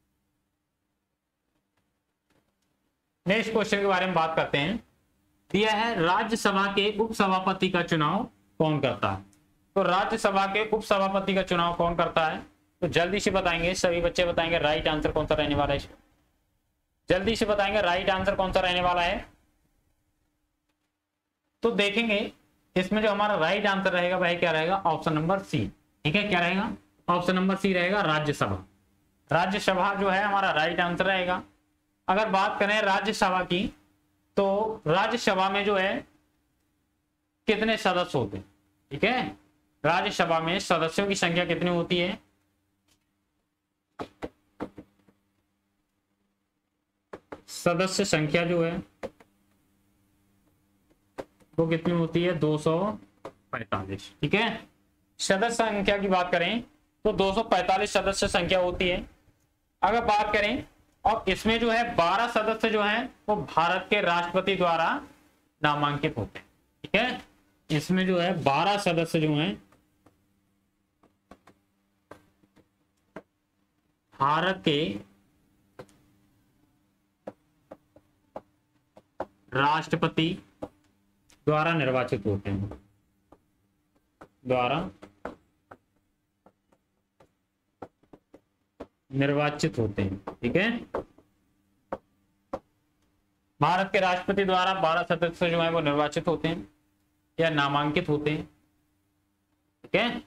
A: नेक्स्ट क्वेश्चन के बारे में बात करते हैं। दिया है राज्यसभा के उपसभापति का चुनाव कौन करता है? तो राज्यसभा के उपसभापति का चुनाव कौन करता है? तो जल्दी से बताएंगे, सभी बच्चे बताएंगे राइट आंसर कौन सा रहने वाला है। जल्दी से बताएंगे राइट आंसर कौन सा रहने वाला है। तो देखेंगे इसमें जो हमारा राइट आंसर रहेगा वह क्या रहेगा, ऑप्शन नंबर सी। ठीक है, क्या रहेगा, ऑप्शन नंबर सी रहेगा, राज्यसभा। राज्यसभा जो है हमारा राइट आंसर रहेगा। अगर बात करें राज्यसभा की, तो राज्यसभा में जो है कितने सदस्य होते हैं। ठीक है, राज्यसभा में सदस्यों की संख्या कितनी होती है, सदस्य संख्या जो है वो कितनी होती है, 245। ठीक है, सदस्य संख्या की बात करें तो 245 सदस्य संख्या होती है। अगर बात करें, और इसमें जो है 12 सदस्य जो हैं वो भारत के राष्ट्रपति द्वारा नामांकित होते हैं। ठीक है, इसमें जो है 12 सदस्य जो हैं भारत के राष्ट्रपति द्वारा निर्वाचित होते हैं, द्वारा निर्वाचित होते हैं। ठीक है, भारत के राष्ट्रपति द्वारा 12 सदस्य जो है वो निर्वाचित होते हैं या नामांकित होते हैं। ठीक है,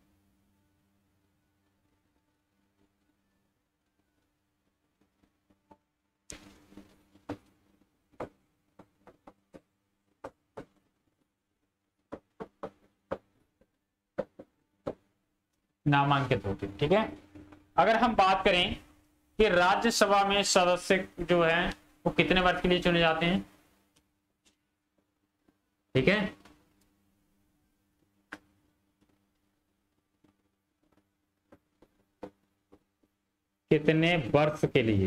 A: नामांकित होते हैं। ठीक है, अगर हम बात करें कि राज्यसभा में सदस्य जो है वो कितने वर्ष के लिए चुने जाते हैं। ठीक है, कितने वर्ष के लिए,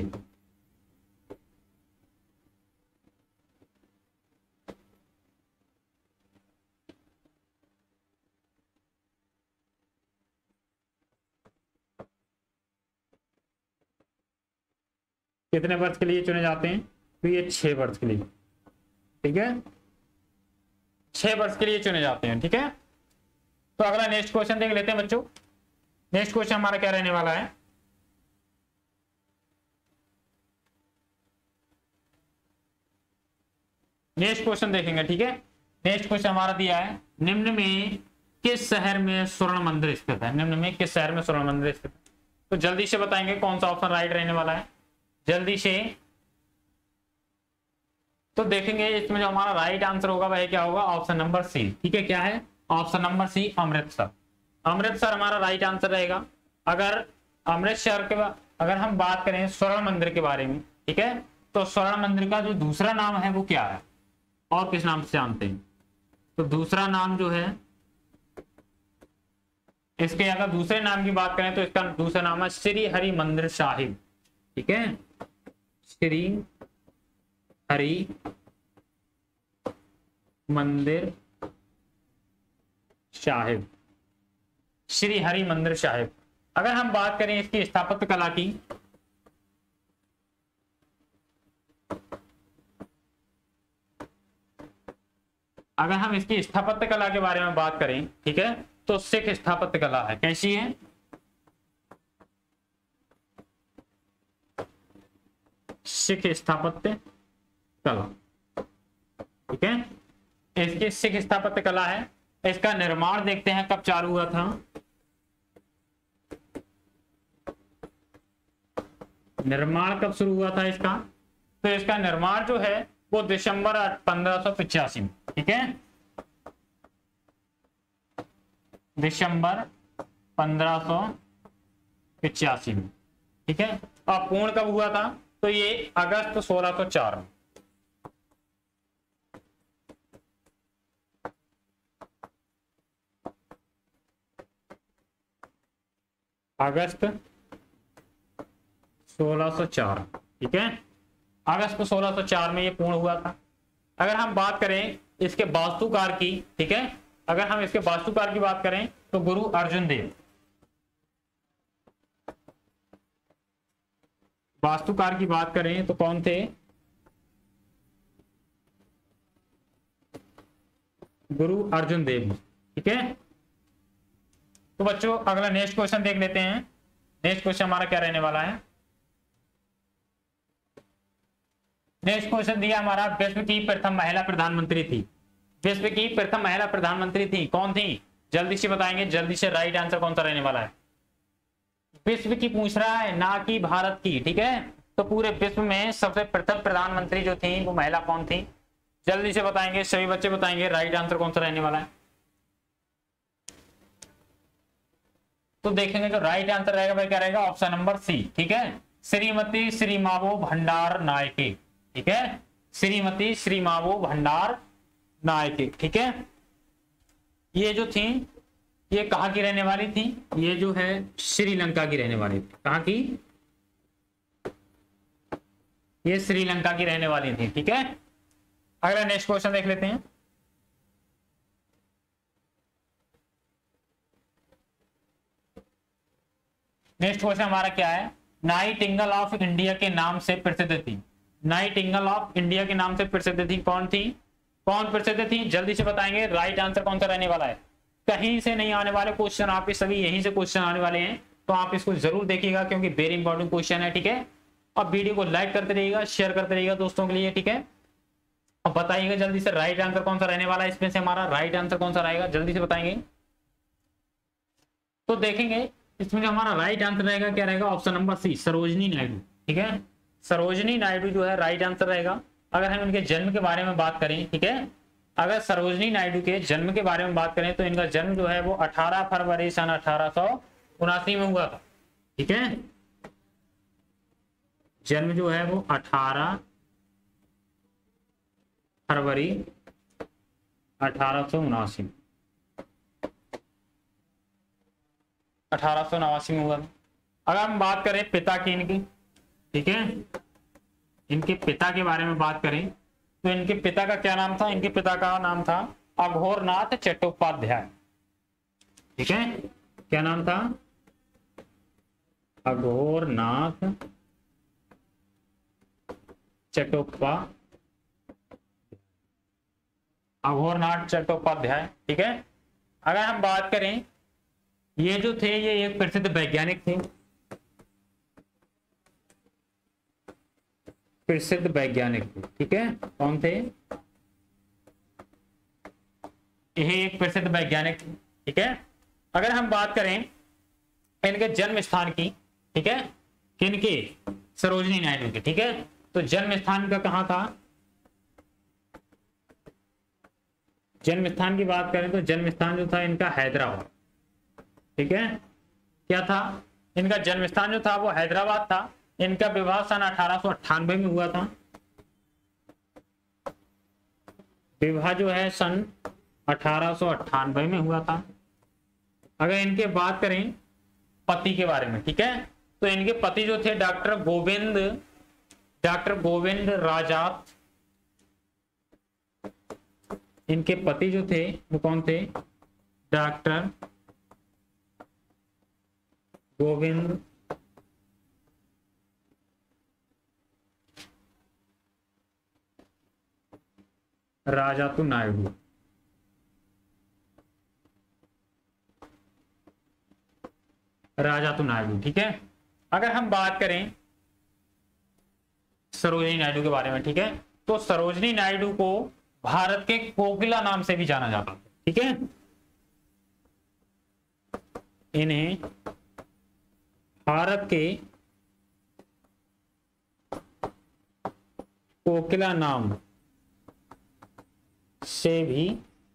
A: कितने वर्ष के लिए चुने जाते हैं, तो ये 6 वर्ष के लिए। ठीक है, 6 वर्ष के लिए चुने जाते हैं। ठीक है, तो अगला नेक्स्ट क्वेश्चन देख लेते हैं बच्चों। नेक्स्ट क्वेश्चन हमारा क्या रहने वाला है, नेक्स्ट क्वेश्चन देखेंगे। ठीक है, नेक्स्ट क्वेश्चन हमारा दिया है, निम्न में किस शहर में स्वर्ण मंदिर स्थित है। निम्न में किस शहर में स्वर्ण मंदिर स्थित है, तो जल्दी से बताएंगे कौन सा ऑप्शन राइट रहने वाला है, जल्दी से। तो देखेंगे इसमें जो हमारा राइट आंसर होगा वह क्या होगा, ऑप्शन नंबर सी। ठीक है, क्या है, option number C, Amritsar. Amritsar हमारा राइट आंसर रहेगा। अगर अमृतसर के अगर हम बात करें स्वर्ण मंदिर के बारे में, ठीक है, तो स्वर्ण मंदिर का जो दूसरा नाम है वो क्या है, और किस नाम से जानते हैं, तो दूसरा नाम जो है इसके, अगर दूसरे नाम की बात करें तो इसका दूसरा नाम है श्री हरि मंदिर साहिब। ठीक है, श्री हरि मंदिर साहिब, श्री हरि मंदिर साहिब। अगर हम बात करें इसकी स्थापत्य कला की, अगर हम इसकी स्थापत्य कला के बारे में बात करें, ठीक है, तो सिख स्थापत्य कला है। कैसी है, सिख स्थापत्य कला। ठीक है, इसकी सिख स्थापत्य कला है। इसका निर्माण देखते हैं कब चालू हुआ था, निर्माण कब शुरू हुआ था इसका, तो इसका निर्माण जो है वो दिसंबर 1585 में। ठीक है, दिसंबर 1585 में। ठीक है, अब पूर्ण कब हुआ था, तो ये अगस्त 1604 में। अगस्त 1604। ठीक है, अगस्त 1604 में ये पूर्ण हुआ था। अगर हम बात करें इसके वास्तुकार की, ठीक है, अगर हम इसके वास्तुकार की बात करें तो गुरु अर्जुन देव। वास्तुकार की बात करें तो कौन थे, गुरु अर्जुन देव। ठीक है, तो बच्चों अगला नेक्स्ट क्वेश्चन देख लेते हैं। नेक्स्ट क्वेश्चन हमारा क्या रहने वाला है? नेक्स्ट क्वेश्चन दिया हमारा, विश्व की प्रथम महिला प्रधानमंत्री थी। विश्व की प्रथम महिला प्रधानमंत्री थी, कौन थी? जल्दी से बताएंगे, जल्दी से राइट आंसर कौन सा रहने वाला है? विश्व की पूछ रहा है, ना कि भारत की, ठीक है। तो पूरे विश्व में सबसे प्रथम प्रधानमंत्री जो थी वो महिला कौन थी? जल्दी से बताएंगे, सभी बच्चे बताएंगे राइट आंसर कौन सा रहने वाला है। तो देखेंगे जो राइट आंसर रहेगा वह क्या रहेगा? ऑप्शन नंबर सी, ठीक है, श्रीमती श्रीमावो भंडार नायके, ठीक है, श्रीमती श्रीमावो भंडार नायके, ठीक है। ये जो थी ये कहाँ की रहने वाली थी? ये जो है श्रीलंका की रहने वाली थी। कहाँ की? ये श्रीलंका की रहने वाली थी, ठीक है। अगला नेक्स्ट क्वेश्चन देख लेते हैं। नेक्स्ट क्वेश्चन हमारा क्या है? नाइटिंगेल ऑफ इंडिया के नाम से प्रसिद्ध थी। नाइटिंगेल ऑफ इंडिया के नाम से प्रसिद्ध थी, कौन थी? कौन प्रसिद्ध थी? जल्दी से बताएंगे राइट आंसर कौन सा रहने वाला है। कहीं से नहीं आने वाले क्वेश्चन, आप सभी यहीं से क्वेश्चन आने वाले हैं, तो आप इसको जरूर देखिएगा क्योंकि वेरी इंपॉर्टेंट क्वेश्चन है, ठीक है। अब वीडियो को लाइक करते रहिएगा, शेयर करते रहिएगा दोस्तों के लिए, ठीक है। अब बताइएगा जल्दी से राइट आंसर कौन सा रहने वाला है, इसमें से हमारा राइट आंसर कौन सा रहेगा, जल्दी से बताएंगे। तो देखेंगे इसमें जो हमारा राइट आंसर रहेगा क्या रहेगा? Option number C, Sarojini Naidu, ठीक है। सरोजनी नायडू जो है राइट आंसर रहेगा। अगर हम इनके जन्म के बारे में बात करें, ठीक है, अगर सरोजनी नायडू के जन्म के बारे में बात करें तो इनका जन्म जो है वो 18 फरवरी सन 1879 में हुआ था, ठीक है। जन्म जो है वो 18 फरवरी 1879 में हुआ था। अगर हम बात करें पिता की इनकी, ठीक है, इनके पिता के बारे में बात करें तो इनके पिता का क्या नाम था? इनके पिता का नाम था अघोरनाथ चट्टोपाध्याय, ठीक है। क्या नाम था? अघोरनाथ चट्टोपाध्याय, ठीक है। अगर हम बात करें, ये जो थे ये एक प्रसिद्ध वैज्ञानिक थे, प्रसिद्ध वैज्ञानिक थे, ठीक है। कौन थे? यह एक प्रसिद्ध वैज्ञानिक थे, ठीक है। अगर हम बात करें इनके जन्म स्थान की, ठीक है, किनके? सरोजनी नायडू के, ठीक है। तो जन्म स्थान का कहां था? जन्म स्थान की बात करें तो जन्म स्थान जो था इनका हैदराबाद, ठीक है। क्या था? इनका जन्म स्थान जो था वो हैदराबाद था। इनका विवाह सन 1898 में हुआ था। विवाह जो है सन 1898 में हुआ था। अगर इनके बात करें पति के बारे में, ठीक है, तो इनके पति जो थे डॉक्टर गोविंद राजात। इनके पति जो थे वो कौन थे? डॉक्टर गोविंद राजातु नायडू, ठीक है। अगर हम बात करें सरोजनी नायडू के बारे में, ठीक है, तो सरोजनी नायडू को भारत के कोकिला नाम से भी जाना जाता है, ठीक है। इन्हें भारत के कोकिला नाम से भी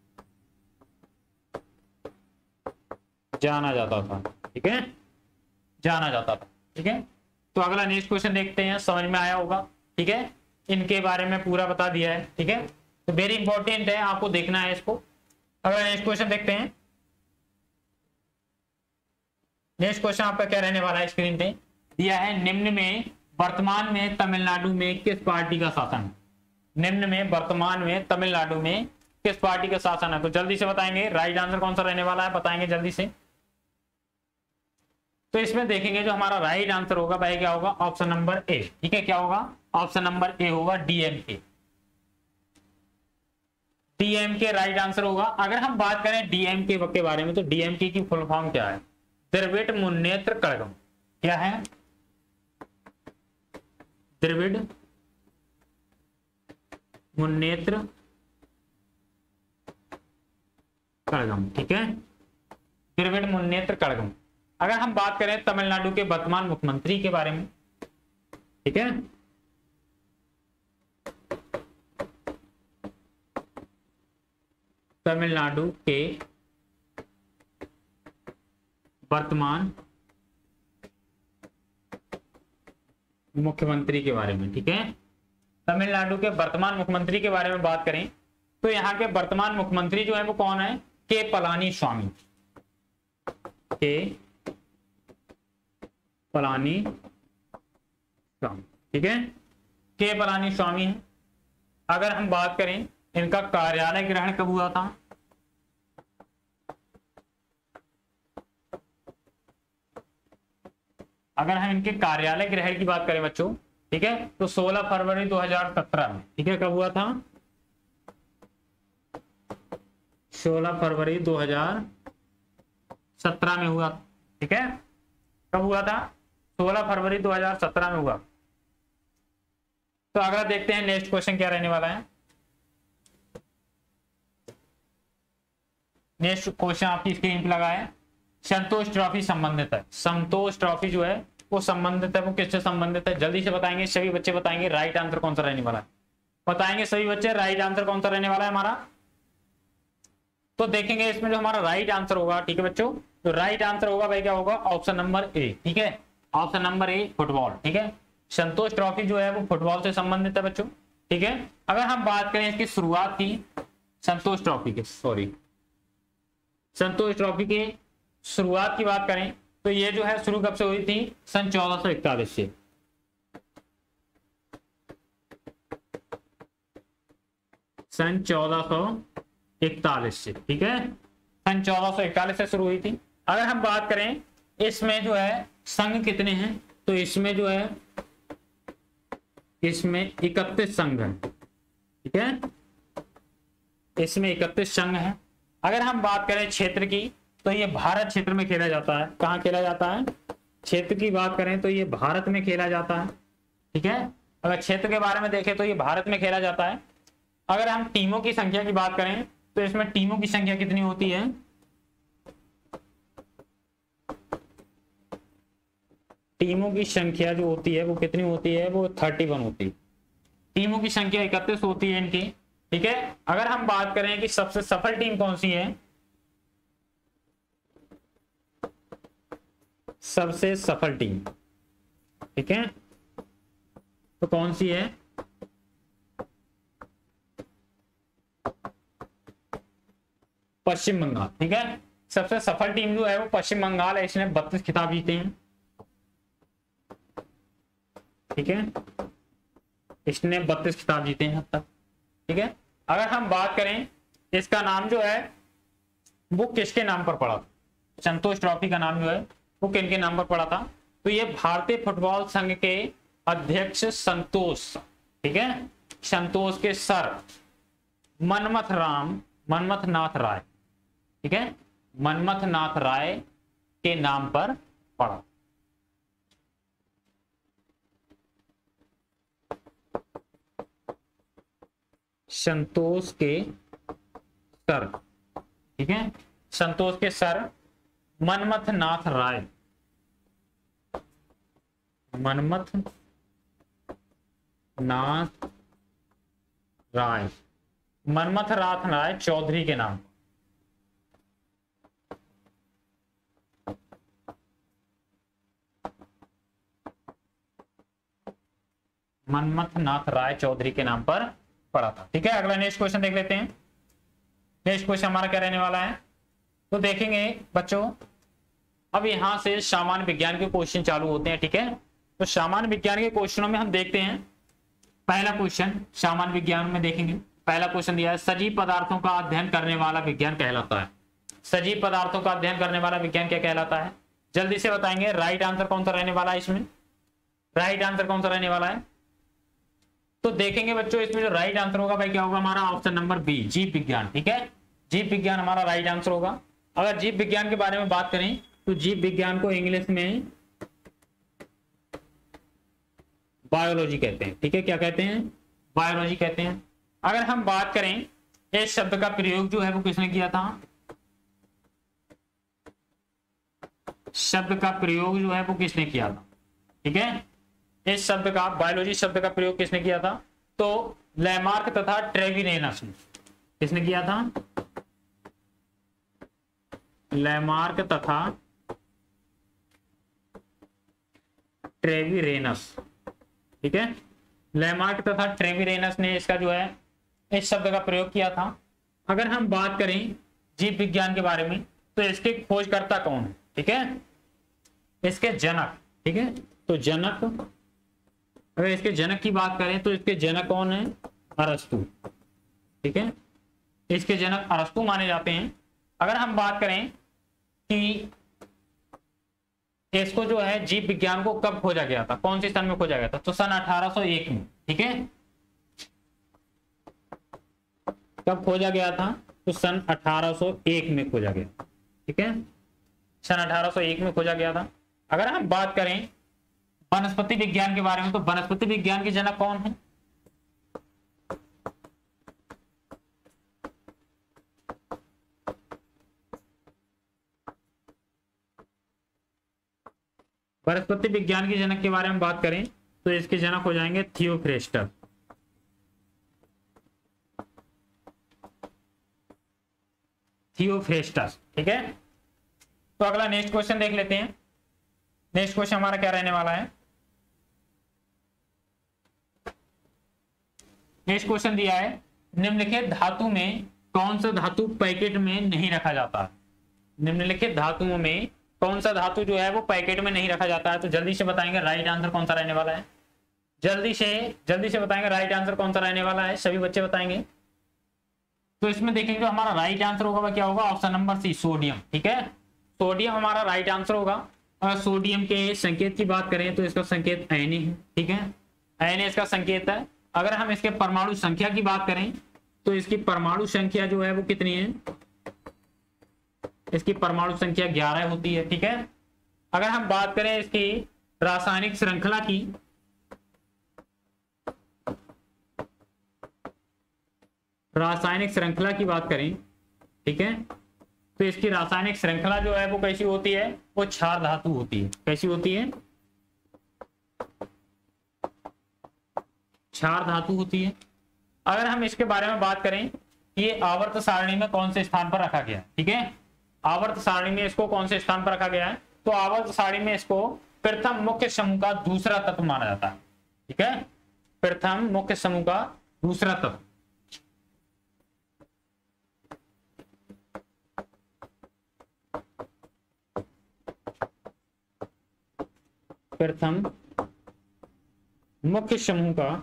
A: जाना जाता था, ठीक है, जाना जाता था, ठीक है। तो अगला नेक्स्ट क्वेश्चन देखते हैं, समझ में आया होगा, ठीक है। इनके बारे में पूरा बता दिया है, ठीक है। तो वेरी इंपॉर्टेंट है, आपको देखना है इसको। अगला नेक्स्ट क्वेश्चन देखते हैं। नेक्स्ट क्वेश्चन आपका क्या रहने वाला है? स्क्रीन पे दिया है, निम्न में वर्तमान में तमिलनाडु में किस पार्टी का शासन है? निम्न में वर्तमान में तमिलनाडु में किस पार्टी का शासन है? तो जल्दी से बताएंगे राइट आंसर कौन सा रहने वाला है, बताएंगे जल्दी से। तो इसमें देखेंगे जो हमारा राइट आंसर होगा वह क्या होगा? ऑप्शन नंबर ए, ठीक है। क्या होगा? ऑप्शन नंबर ए होगा, डीएमके। डीएमके राइट आंसर होगा। अगर हम बात करें डीएमके के बारे में तो डीएमके की फुल फॉर्म क्या है? द्रविड़ मुन्नेत्र कड़गम, क्या है, द्रविड़ मुन्नेत्र कड़गम। ठीक है, द्रविड़ मुन्नेत्र कड़गम। अगर हम बात करें तमिलनाडु के वर्तमान मुख्यमंत्री के बारे में, ठीक है, तमिलनाडु के वर्तमान मुख्यमंत्री के बारे में, ठीक है, तमिलनाडु के वर्तमान मुख्यमंत्री के बारे में बात करें तो यहाँ के वर्तमान मुख्यमंत्री जो है वो कौन है, के पलानीस्वामी। के पलानीस्वामी, ठीक है, के पलानीस्वामी है। अगर हम बात करें इनका कार्यालय ग्रहण कब हुआ था, अगर हम इनके कार्यालय ग्रहण की बात करें बच्चों, ठीक है, तो 16 फरवरी 2017 में, ठीक है, कब हुआ था, 16 फरवरी 2017 में हुआ। ठीक है, कब हुआ था, 16 फरवरी 2017 में हुआ। तो अगला देखते हैं नेक्स्ट क्वेश्चन क्या रहने वाला है। नेक्स्ट क्वेश्चन आपकी स्क्रीन पे लगा है, संतोष ट्रॉफी संबंधित है। संतोष ट्रॉफी जो है वो संबंधित है, वो किससे संबंधित है, जल्दी से बताएंगे सभी बच्चे, बताएंगे राइट आंसर कौन सा रहने वाला है, बताएंगे सभी बच्चे राइट आंसर कौन सा रहने वाला है हमारा। तो देखेंगे इसमें जो हमारा राइट आंसर होगा, ठीक है बच्चों, तो राइट आंसर होगा भाई क्या होगा, ऑप्शन नंबर ए। ठीक है, ऑप्शन नंबर ए फुटबॉल। ठीक है, संतोष ट्रॉफी जो है वो फुटबॉल से संबंधित है बच्चों। ठीक है, अगर हम बात करें इसकी शुरुआत की, संतोष ट्रॉफी की, सॉरी, संतोष ट्रॉफी की शुरुआत की बात करें तो ये जो है शुरू कब से हुई थी, सन 1441 से। सन 1441 से, ठीक है, सन 1441 से शुरू हुई थी। अगर हम बात करें इसमें जो है संघ कितने हैं, तो इसमें जो है इसमें 31 संघ है। ठीक है, इसमें 31 संघ है। अगर हम बात करें क्षेत्र की तो ये भारत क्षेत्र में खेला जाता है। कहाँ खेला जाता है, क्षेत्र की बात करें तो ये भारत में खेला जाता है। ठीक है, अगर क्षेत्र के बारे में देखें तो ये भारत में खेला जाता है। अगर हम टीमों की संख्या की बात करें तो इसमें टीमों की संख्या कितनी होती है, टीमों की संख्या जो होती है वो कितनी होती है, वो 31 होती है। टीमों की संख्या 31 होती है इनकी। ठीक है, अगर हम बात करें कि सबसे सफल टीम कौन सी है, सबसे सफल टीम, ठीक है, तो कौन सी है, पश्चिम बंगाल। ठीक है, सबसे सफल टीम जो है वो पश्चिम बंगाल है, इसने 32 खिताब जीते हैं। ठीक है, इसने 32 खिताब जीते हैं अब तक। ठीक है, अगर हम बात करें इसका नाम जो है वो किसके नाम पर पड़ा, संतोष ट्रॉफी का नाम जो है वो किन के नाम पर पड़ा था, तो ये भारतीय फुटबॉल संघ के अध्यक्ष संतोष, ठीक है, संतोष के सर मनमथ नाथ राय, ठीक है, मनमथ नाथ राय के नाम पर पड़ा। संतोष के सर, ठीक है, संतोष के सर मनमथ नाथ राय, मनमथ नाथ राय, मनमथ नाथ राय चौधरी के नाम, मनमथ नाथ राय चौधरी के नाम पर पड़ा था। ठीक है, अगला नेक्स्ट क्वेश्चन देख लेते हैं। नेक्स्ट क्वेश्चन हमारा क्या रहने वाला है, तो देखेंगे बच्चों अब यहां से सामान्य विज्ञान के क्वेश्चन चालू होते हैं। ठीक है, तो सामान्य विज्ञान के क्वेश्चनों में हम देखते हैं पहला क्वेश्चन सामान्य विज्ञान में देखेंगे। पहला क्वेश्चन दिया है, सजीव पदार्थों का अध्ययन करने वाला विज्ञान कहलाता है। सजीव पदार्थों का अध्ययन करने वाला विज्ञान क्या कहलाता है, जल्दी से बताएंगे राइट आंसर कौन सा रहने वाला है, इसमें राइट आंसर कौन सा रहने वाला है। तो देखेंगे बच्चों इसमें जो राइट आंसर होगा भाई क्या होगा हमारा, ऑप्शन नंबर बी, जीव विज्ञान। ठीक है, जीव विज्ञान हमारा राइट आंसर होगा। अगर जीव विज्ञान के बारे में बात करें तो जीव विज्ञान को इंग्लिश में बायोलॉजी कहते हैं। ठीक है, क्या कहते हैं? बायोलॉजी कहते हैं। अगर हम बात करें इस शब्द का प्रयोग जो है वो किसने किया था? शब्द का प्रयोग जो है वो किसने किया था? ठीक है, इस शब्द का, बायोलॉजी शब्द का प्रयोग किसने किया था? तो लैमार्क तथा ट्रेविरेनस ने। किसने किया था? लैमार्क तथा ट्रेविरेनस। ठीक है, लैमार्क तथा ट्रेविरेनस ने इसका जो है इस शब्द का प्रयोग किया था। अगर हम बात करें जीव विज्ञान के बारे में तो इसके खोजकर्ता कौन है? ठीक है, इसके जनक। ठीक है, तो जनक, अगर इसके जनक की बात करें तो इसके जनक कौन है? अरस्तु। ठीक है, इसके जनक अरस्तु माने जाते हैं। अगर हम बात करें कि इसको जो है जीव विज्ञान को कब खोजा गया था, कौन से सन में खोजा गया था, तो सन 1801 में। ठीक है, कब खोजा गया था? तो सन 1801 में खोजा गया। ठीक है, सन 1801 में खोजा गया था। अगर हम बात करें वनस्पति विज्ञान के बारे में तो वनस्पति विज्ञान के जनक कौन है? वनस्पति विज्ञान के जनक के बारे में बात करें तो इसके जनक हो जाएंगे थियोफ्रेस्टस। थियोफ्रेस्टस। ठीक है, तो अगला नेक्स्ट क्वेश्चन देख लेते हैं। नेक्स्ट क्वेश्चन हमारा क्या रहने वाला है? नेक्स्ट क्वेश्चन दिया है, निम्नलिखित धातु में कौन सा धातु पैकेट में नहीं रखा जाता है? निम्नलिखित धातुओं में कौन सा धातु जो है वो पैकेट में नहीं रखा जाता है? तो जल्दी से बताएंगे राइट आंसर कौन सा रहने वाला है। जल्दी से बताएंगे राइट आंसर कौन सा रहने वाला है, सभी बच्चे बताएंगे। तो इसमें देखेंगे जो हमारा राइट आंसर होगा वह क्या होगा? Option number C, sodium. ठीक है, सोडियम हमारा राइट आंसर होगा। और सोडियम के संकेत की बात करें तो इसका संकेत Na है। ठीक है, Na इसका संकेत है। अगर हम इसके परमाणु संख्या की बात करें तो इसकी परमाणु संख्या जो है वो कितनी है? इसकी परमाणु संख्या 11 होती है। ठीक है, अगर हम बात करें इसकी रासायनिक श्रृंखला की, रासायनिक श्रृंखला की बात करें, ठीक है, तो इसकी रासायनिक श्रृंखला जो है वो कैसी होती है? वो क्षार धातु होती है। कैसी होती है? क्षार धातु होती है। अगर हम इसके बारे में बात करें, ये आवर्त सारणी में कौन से स्थान पर रखा गया है? ठीक है, आवर्त सारणी में इसको कौन से स्थान पर रखा गया है? तो आवर्त सारणी में इसको प्रथम मुख्य समूह का दूसरा तत्व माना जाता है। ठीक है, प्रथम मुख्य समूह का दूसरा तत्व। प्रथम मुख्य समूह का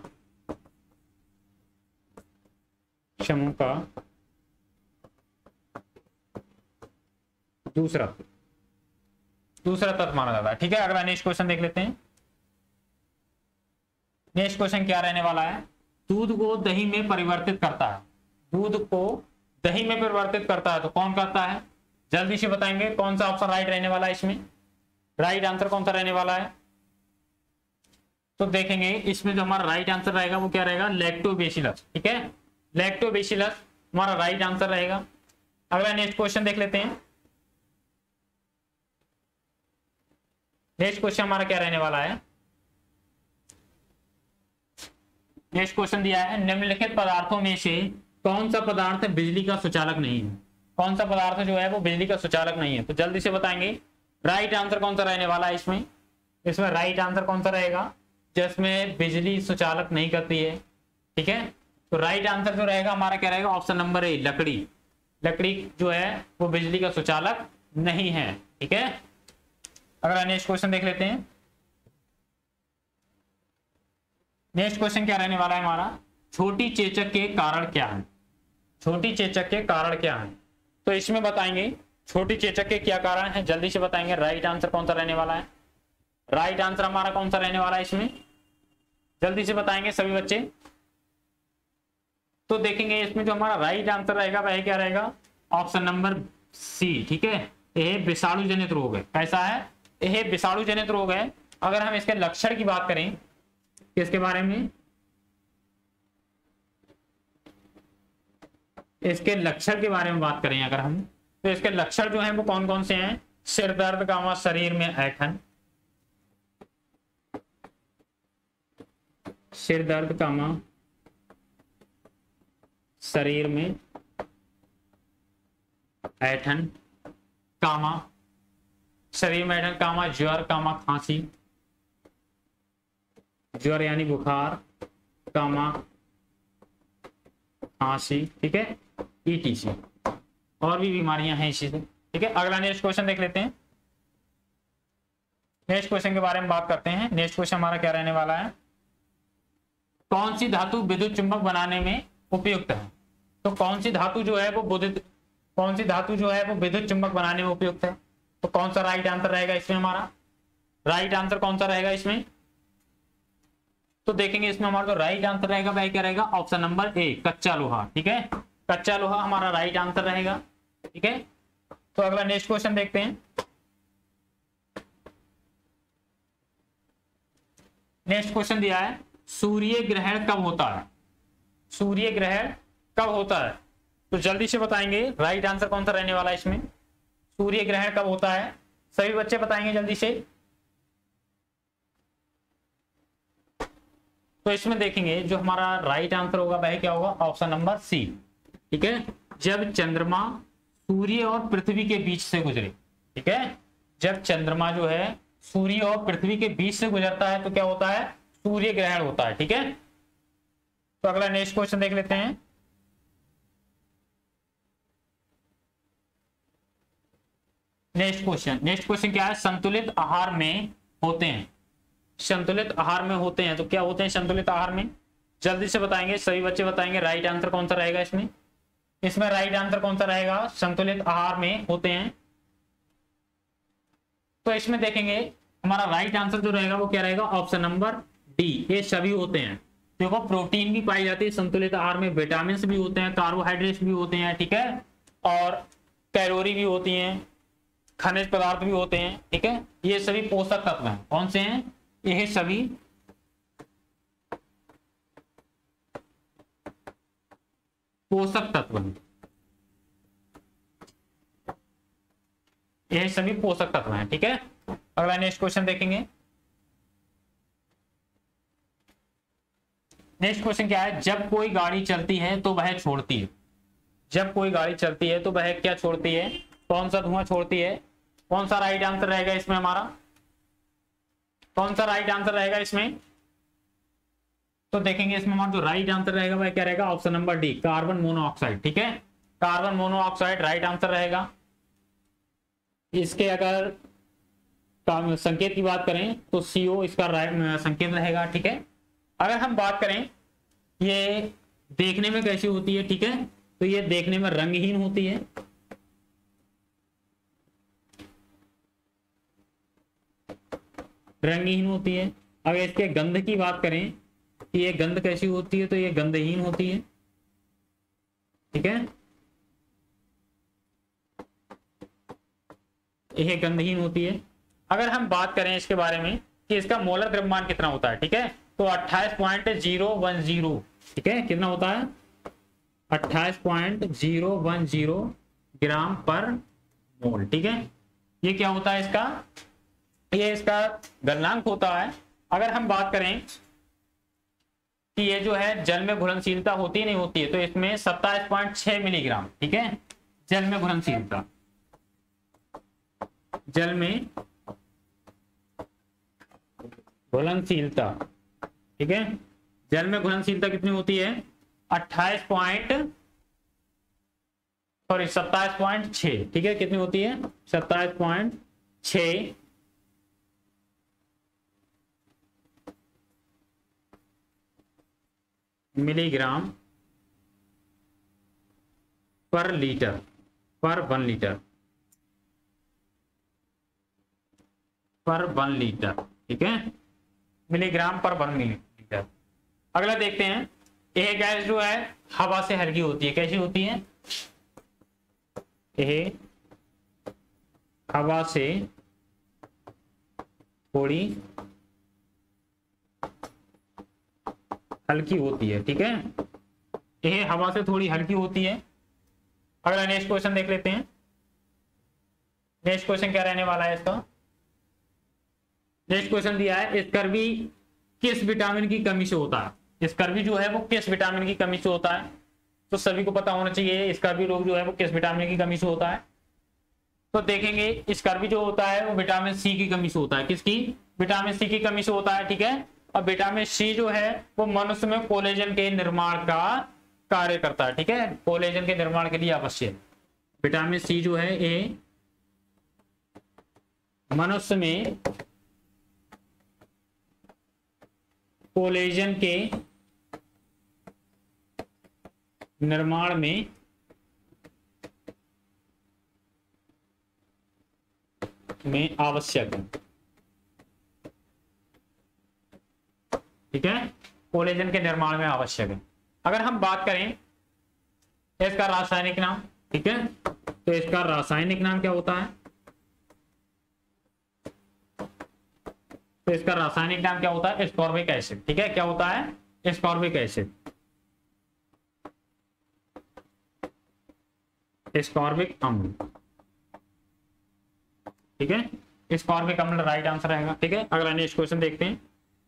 A: दूसरा तत्व माना जाता है। ठीक है, अगला नेक्स्ट क्वेश्चन देख लेते हैं। नेक्स्ट क्वेश्चन क्या रहने वाला है? दूध को दही में परिवर्तित करता है। दूध को दही में परिवर्तित करता है तो कौन करता है? जल्दी से बताएंगे कौन सा ऑप्शन राइट रहने वाला है। इसमें राइट आंसर कौन सा रहने वाला है? तो देखेंगे इसमें जो हमारा राइट आंसर रहेगा वो क्या रहेगा? लैक्टोबैसिलस। ठीक है, लैक्टोबैसिलस हमारा राइट आंसर रहेगा। अगला नेक्स्ट क्वेश्चन देख लेते हैं। नेक्स्ट क्वेश्चन हमारा क्या रहने वाला है? नेक्स्ट क्वेश्चन दिया है, निम्नलिखित पदार्थों में से कौन सा पदार्थ बिजली का सुचालक नहीं है? कौन सा पदार्थ जो है वो बिजली का सुचालक नहीं है? तो जल्दी से बताएंगे राइट आंसर कौन सा रहने वाला है। इसमें राइट आंसर कौन सा रहेगा जिसमें बिजली सुचालक नहीं करती है? ठीक है, तो राइट आंसर जो रहेगा हमारा क्या रहेगा? ऑप्शन नंबर ए, लकड़ी। लकड़ी जो है वो बिजली का सुचालक नहीं है। ठीक है, अगला नेक्स्ट क्वेश्चन देख लेते हैं। नेक्स्ट क्वेश्चन क्या रहने वाला है हमारा? छोटी चेचक के कारण क्या है? छोटी चेचक के कारण क्या है? तो इसमें बताएंगे छोटी चेचक के क्या कारण है, जल्दी से बताएंगे राइट आंसर कौन सा रहने वाला है। राइट आंसर हमारा कौन सा रहने वाला है इसमें? जल्दी से बताएंगे सभी बच्चे। तो देखेंगे इसमें जो हमारा राइट आंसर रहेगा वह क्या रहेगा? Option number C. ठीक है, यह विषाणु जनित रोग है। कैसा है? यह विषाणु जनित रोग है। अगर हम इसके लक्षण की बात करें, किसके बारे में? इसके लक्षण के बारे में बात करें अगर हम, तो इसके लक्षण जो हैं वो कौन कौन से हैं? सिर दर्द कामा शरीर में ऐंठन, सिर दर्द कामा शरीर में ऐंठन, कामा शरीर में ऐंठन, कामा ज्वर, कामा खांसी, ज्वर यानी बुखार, कामा खांसी, ठीक है, ईटीसी, और भी बीमारियां हैं इसी से, ठीक है। अगला नेक्स्ट क्वेश्चन देख लेते हैं। नेक्स्ट क्वेश्चन के बारे में बात करते हैं। नेक्स्ट क्वेश्चन हमारा क्या रहने वाला है? कौन सी धातु विद्युत चुंबक बनाने में उपयुक्त है? तो कौन सी धातु जो है वो विद्युत चुंबक बनाने में उपयुक्त है? तो कौन सा राइट आंसर रहेगा इसमें? हमारा राइट आंसर कौन सा रहेगा इसमें? तो देखेंगे इसमें हमारा जो राइट आंसर रहेगा वह क्या रहेगा? ऑप्शन नंबर ए, कच्चा लोहा, ठीक है। कच्चा लोहा हमारा राइट आंसर रहेगा, ठीक है। तो अगला नेक्स्ट क्वेश्चन देखते हैं। नेक्स्ट क्वेश्चन दिया है, सूर्य ग्रहण कब होता है? सूर्य ग्रहण कब होता है? तो जल्दी से बताएंगे राइट आंसर कौन सा रहने वाला है इसमें। सूर्य ग्रहण कब होता है? सभी बच्चे बताएंगे जल्दी से। तो इसमें देखेंगे जो हमारा राइट आंसर होगा वह क्या होगा? ऑप्शन नंबर सी, ठीक है। जब चंद्रमा सूर्य और पृथ्वी के बीच से गुजरे, ठीक है। जब चंद्रमा जो है सूर्य और पृथ्वी के बीच से गुजरता है तो क्या होता है? सूर्य ग्रहण होता है, ठीक है। तो अगला नेक्स्ट क्वेश्चन देख लेते हैं। नेक्स्ट क्वेश्चन क्या है? संतुलित आहार में होते हैं, संतुलित आहार में होते हैं, तो क्या होते हैं संतुलित आहार में? जल्दी से बताएंगे, सभी बच्चे बताएंगे राइट आंसर कौन सा रहेगा इसमें। इसमें राइट आंसर कौन सा रहेगा? संतुलित आहार में होते हैं। तो इसमें देखेंगे हमारा राइट आंसर जो रहेगा वो क्या रहेगा? ऑप्शन नंबर डी, ये सभी होते हैं। देखो प्रोटीन भी पाई जाती है संतुलित आहार में, विटामिन भी होते हैं, कार्बोहाइड्रेट्स भी होते हैं, ठीक है, और कैलोरी भी होती हैं, खनिज पदार्थ भी होते हैं, ठीक है। ये सभी पोषक तत्व हैं। कौन से हैं? ये सभी पोषक तत्व हैं, ये सभी पोषक तत्व हैं, ठीक है। अगला नेक्स्ट क्वेश्चन देखेंगे। नेक्स्ट क्वेश्चन क्या है? जब कोई गाड़ी चलती है तो वह छोड़ती है, जब कोई गाड़ी चलती है तो वह क्या छोड़ती है? कौन सा धुआं छोड़ती है? कौन सा राइट आंसर रहेगा इसमें हमारा? कौन सा राइट आंसर रहेगा इसमें? तो देखेंगे इसमें हमारा जो राइट आंसर रहेगा वह क्या रहेगा? Option number D, carbon monoxide, ठीक है। कार्बन मोनोऑक्साइड राइट आंसर रहेगा। इसके अगर संकेत की बात करें तो CO इसका राइट संकेत रहेगा, ठीक है। अगर हम बात करें ये देखने में कैसी होती है, ठीक है, तो ये देखने में रंगहीन होती है, रंगहीन होती है। अगर इसके गंध की बात करें कि ये गंध कैसी होती है, तो ये गंधहीन होती है, ठीक है, यह गंधहीन होती है। अगर हम बात करें इसके बारे में कि इसका मोलर द्रव्यमान कितना होता है, ठीक है, तो 28.010, ठीक है, कितना होता है? 28.010 ग्राम पर मोल, ठीक है। ये क्या होता है इसका? ये इसका गलनांक होता है। अगर हम बात करें कि ये जो है जल में घुलनशीलता होती नहीं होती है, तो इसमें 27.6 मिलीग्राम, ठीक है, जल में घुलनशीलता, जल में घुलनशीलता, ठीक है, जल में घुलनशीलता कितनी होती है? 27.6, ठीक है, कितनी होती है? 27.6 मिलीग्राम पर लीटर, पर 1 लीटर, पर 1 लीटर, ठीक है, मिलीग्राम पर 1 मिलीलीटर। अगला देखते हैं। यह गैस जो है हवा से हल्की होती है, कैसी होती है? यह हवा से थोड़ी हल्की होती है, ठीक है, यह हवा से थोड़ी हल्की होती है। अगला नेक्स्ट क्वेश्चन देख लेते हैं। नेक्स्ट क्वेश्चन क्या रहने वाला है इसका। नेक्स्ट क्वेश्चन दिया है, स्कर्वी किस विटामिन की कमी से होता है। स्कर्वी जो है वो किस विटामिन की कमी से होता है, तो सभी को पता होना चाहिए स्कर्वी रोग जो है वो किस विटामिन की कमी से होता है। तो देखेंगे स्कर्वी जो होता है वो विटामिन सी की कमी से होता है। किसकी? विटामिन सी की कमी से होता है, ठीक है। और विटामिन सी जो है वो मनुष्य में कोलेजन के निर्माण का कार्य करता है, ठीक है, कोलेजन के निर्माण के लिए आवश्यक। विटामिन सी जो है ये मनुष्य में कोलेजन के निर्माण में आवश्यक है, ठीक है, कोलेजन के निर्माण में आवश्यक है। अगर हम बात करें इसका रासायनिक नाम, ठीक है, तो इसका रासायनिक नाम क्या होता है, तो इसका रासायनिक नाम क्या होता है, एस्कॉर्बिक एसिड, ठीक है, क्या होता है, एस्कॉर्बिक एसिड, एस्कॉर्बिक अम्ल, ठीक है, एस्कॉर्बिक अम्ल राइट आंसर रहेगा, ठीक है। अगला नेक्स्ट क्वेश्चन देखते हैं।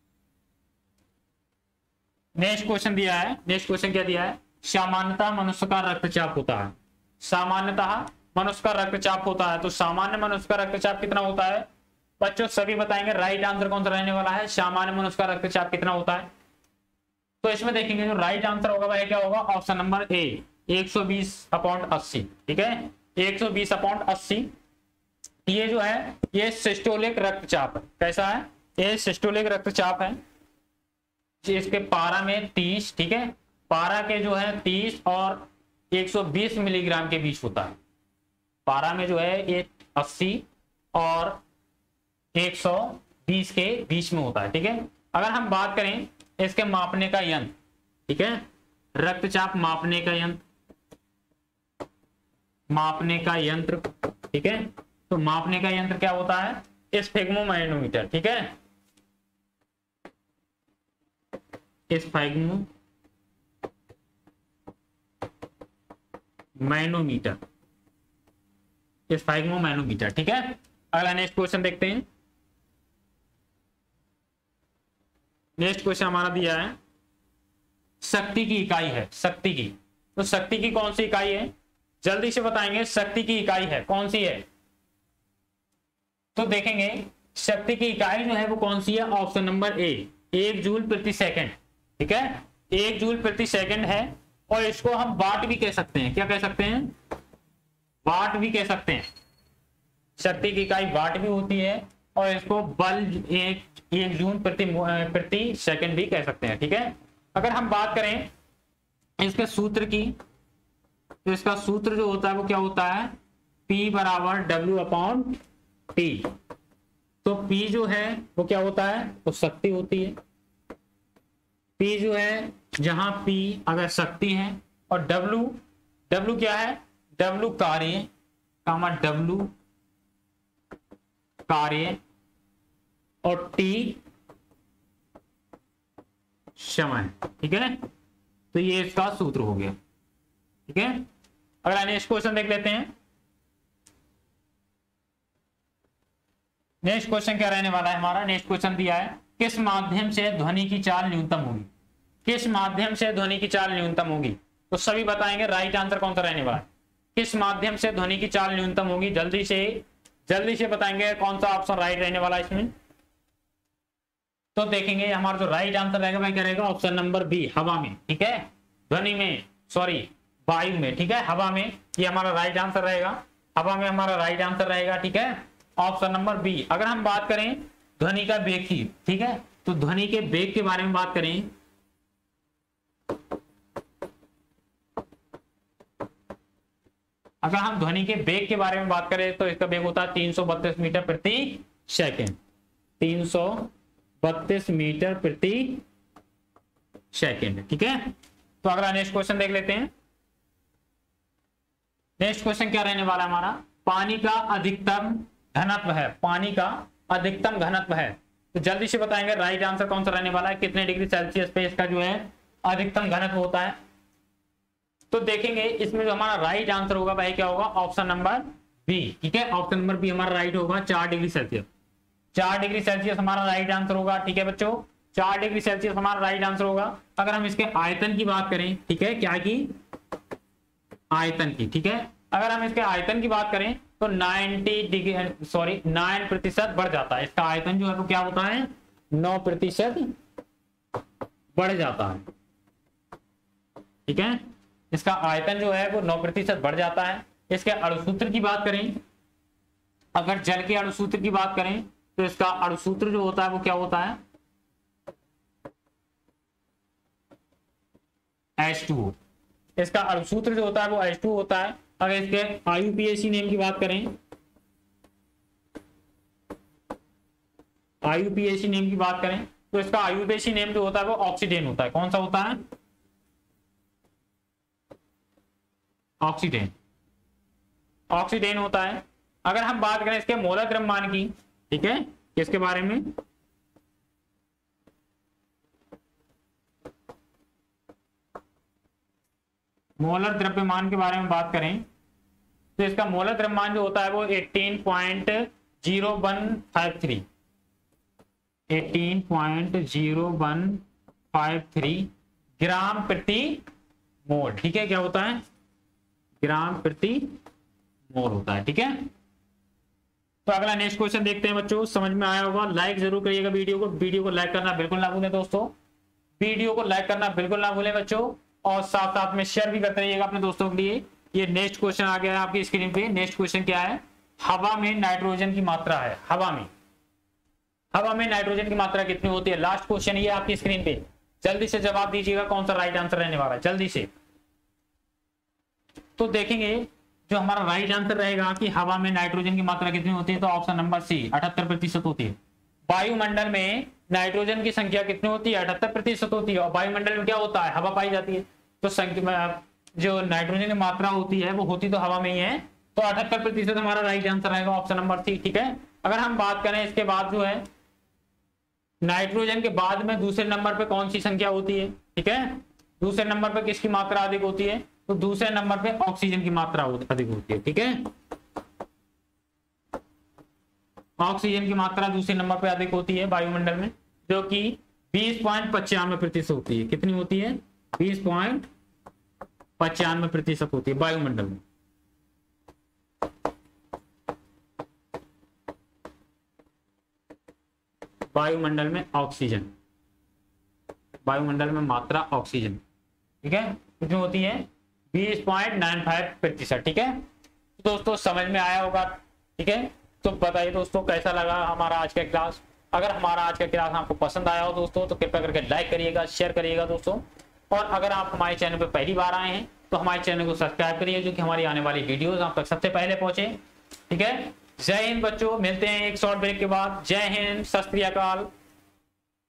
A: नेक्स्ट क्वेश्चन दिया है, नेक्स्ट क्वेश्चन क्या दिया है, सामान्यतः मनुष्य का रक्तचाप होता है, सामान्यतः मनुष्य का रक्तचाप होता है, तो सामान्य मनुष्य का रक्तचाप कितना होता है बच्चों, सभी बताएंगे राइट आंसर कौन सा रहने वाला है, सामान्य मनुष्य का रक्तचाप कितना होता है। तो इसमें देखेंगे जो राइट आंसर होगा वह क्या होगा, ऑप्शन नंबर ए 120/80, ठीक है, 120/80। ये जो है ये सिस्टोलिक रक्तचाप है, कैसा है, ये सिस्टोलिक रक्तचाप है, इसके पारा में 30, ठीक है, पारा के जो है 30 और 120 मिलीग्राम के बीच होता है। पारा में जो है ये 80 और 120 के बीच में होता है, ठीक है। अगर हम बात करें इसके मापने का यंत्र, ठीक है, रक्तचाप मापने का यंत्र, मापने का यंत्र, ठीक है, तो मापने का यंत्र क्या होता है, स्फिग्मोमैनोमीटर, ठीक है, मैनोमीटर, स्फिग्मोमैनोमीटर, ठीक है। अगला नेक्स्ट क्वेश्चन देखते हैं। नेक्स्ट क्वेश्चन हमारा दिया है, शक्ति की इकाई है, शक्ति की, तो शक्ति की कौन सी इकाई है, जल्दी से बताएंगे, शक्ति की इकाई है कौन सी है। तो देखेंगे शक्ति की इकाई जो है वो कौन सी है, ऑप्शन नंबर ए 1 जूल प्रति सेकंड, ठीक है, 1 जूल प्रति सेकंड है। और इसको हम वाट भी कह सकते हैं, क्या कह सकते हैं, वाट भी कह सकते हैं, शक्ति की इकाई वाट भी होती है, और इसको बल 1 जूल प्रति सेकंड भी कह सकते हैं, ठीक है। अगर हम बात करें इसके सूत्र की, तो इसका सूत्र जो होता है वो क्या होता है, P बराबर W/T। तो P जो है वो क्या होता है, वो शक्ति होती है। P जो है, जहां P अगर शक्ति है, और W क्या है, W कार्य, W कार्य, और T समय, ठीक है, तो ये इसका सूत्र हो गया, ठीक है। अगला नेक्स्ट क्वेश्चन देख लेते हैं। नेक्स्ट क्वेश्चन क्या रहने वाला है हमारा, नेक्स्ट क्वेश्चन दिया है, किस माध्यम से ध्वनि की चाल न्यूनतम होगी, किस माध्यम से ध्वनि की चाल न्यूनतम होगी, तो सभी बताएंगे राइट आंसर कौन सा रहने वाला है, किस माध्यम से ध्वनि की चाल न्यूनतम होगी, जल्दी से बताएंगे कौन सा ऑप्शन राइट रहने वाला है इसमें। तो देखेंगे हमारा जो राइट आंसर रहेगा वह क्या रहेगा, ऑप्शन नंबर बी, हवा में, ठीक है, ध्वनि में, सॉरी वायु में, ठीक है, हवा में, ये हमारा राइट आंसर रहेगा, हवा में हमारा राइट आंसर रहेगा, ठीक है, ऑप्शन नंबर बी। अगर हम बात करें ध्वनि का वेग की, ठीक है, तो ध्वनि के वेग के बारे में बात करें, अगर हम ध्वनि के वेग के बारे में बात करें तो इसका वेग होता है 332 मीटर प्रति सेकेंड, 332 मीटर प्रति सेकेंड, ठीक है। तो अगला नेक्स्ट क्वेश्चन देख लेते हैं। नेक्स्ट क्वेश्चन क्या रहने वाला है हमारा, पानी का अधिकतम घनत्व है, पानी का अधिकतम घनत्व है, तो जल्दी से बताएंगे राइट आंसर कौन सा रहने वाला है, कितने डिग्री सेल्सियस पे इसका जो है अधिकतम घनत्व होता है। तो देखेंगे इसमें जो हमारा राइट आंसर होगा भाई क्या होगा, ऑप्शन नंबर बी। ठीक है, ऑप्शन नंबर बी हमारा राइट होगा, 4 डिग्री सेल्सियस। 4 डिग्री सेल्सियस हमारा राइट आंसर होगा। ठीक है बच्चों, 4 डिग्री सेल्सियस हमारा राइट आंसर होगा। अगर हम इसके आयतन की बात करें, ठीक है, क्या की आयतन की, ठीक है, अगर हम इसके आयतन की बात करें तो 9% बढ़ जाता है। इसका आयतन जो है वो क्या होता है, 9% बढ़ जाता है। ठीक है, इसका आयतन जो है वो 9% बढ़ जाता है। इसके अणुसूत्र की बात करें, अगर जल के अणुसूत्र की बात करें तो इसका अणुसूत्र जो होता है वो क्या होता है, H2O। इसका अणुसूत्र जो होता है वो H2O होता है। अगर इसके IUPAC नेम की बात करें, IUPAC नेम की बात करें तो इसका IUPAC नेम जो होता है वो ऑक्सीडेन होता है। कौन सा होता है, ऑक्सीडेन, ऑक्सीडेन होता है। अगर हम बात करें इसके मोलर द्रव्यमान की, ठीक है, किसके बारे में, मोलर द्रव्यमान के बारे में बात करें तो इसका मोलर द्रव्यमान जो होता है वो 18.0153 ग्राम प्रति मोल। ठीक है, क्या होता है, ग्राम प्रति मोल होता है। ठीक है, तो अगला नेक्स्ट क्वेश्चन देखते हैं बच्चों। समझ में आया होगा, लाइक जरूर करिएगा वीडियो को। वीडियो को लाइक करना बिल्कुल ना भूलें दोस्तों, वीडियो को लाइक करना बिल्कुल ना भूलें बच्चों, और साथ साथ में शेयर भी करते रहिएगा अपने दोस्तों के लिए। ये नेक्स्ट क्वेश्चन आ गया है आपकी स्क्रीन पे। नेक्स्ट क्वेश्चन क्या है, हवा में नाइट्रोजन की मात्रा है। हवा में नाइट्रोजन की मात्रा कितनी होती है, लास्ट क्वेश्चन ये आपकी स्क्रीन पे। जल्दी से जवाब दीजिएगा कौन सा राइट आंसर रहने वाला है, जल्दी से। तो देखेंगे जो हमारा राइट आंसर रहेगा कि हवा में नाइट्रोजन की मात्रा कितनी होती है, तो ऑप्शन नंबर सी 78% होती है। वायुमंडल में नाइट्रोजन की संख्या कितनी होती है, 78% होती है। और वायुमंडल में क्या होता है, हवा पाई जाती है। तो जो नाइट्रोजन की मात्रा होती है वो होती तो हवा में ही है। तो 78% हमारा राइट आंसर रहेगा, ऑप्शन नंबर सी। ठीक है, अगर हम बात करें इसके बाद जो है नाइट्रोजन के बाद में दूसरे नंबर पे कौन सी संख्या होती है, ठीक है, दूसरे नंबर पे किसकी मात्रा अधिक होती है, तो दूसरे नंबर पे ऑक्सीजन की मात्रा अधिक होती है। ठीक है, ऑक्सीजन की मात्रा दूसरे नंबर पे अधिक होती है वायुमंडल में, जो कि 20.95% होती है। कितनी होती है, 20.95% होती है वायुमंडल में। वायुमंडल में ऑक्सीजन, वायुमंडल में मात्रा ऑक्सीजन, ठीक है, कितनी होती है, 20.95%। ठीक है, तो दोस्तों समझ में आया होगा। ठीक है, तो बताइए दोस्तों कैसा लगा हमारा आज का क्लास। अगर हमारा आज का क्लास आपको पसंद आया हो दोस्तों तो कृपया करके लाइक करिएगा, शेयर करिएगा दोस्तों। और अगर आप हमारे चैनल पर पहली बार आए हैं तो हमारे चैनल को सब्सक्राइब करिए, जो कि हमारी आने वाली वीडियोस आप तक सबसे पहले पहुंचे। ठीक है, जय हिंद बच्चों, मिलते हैं एक शॉर्ट ब्रेक के बाद। जय हिंद, सत श्री अकाल।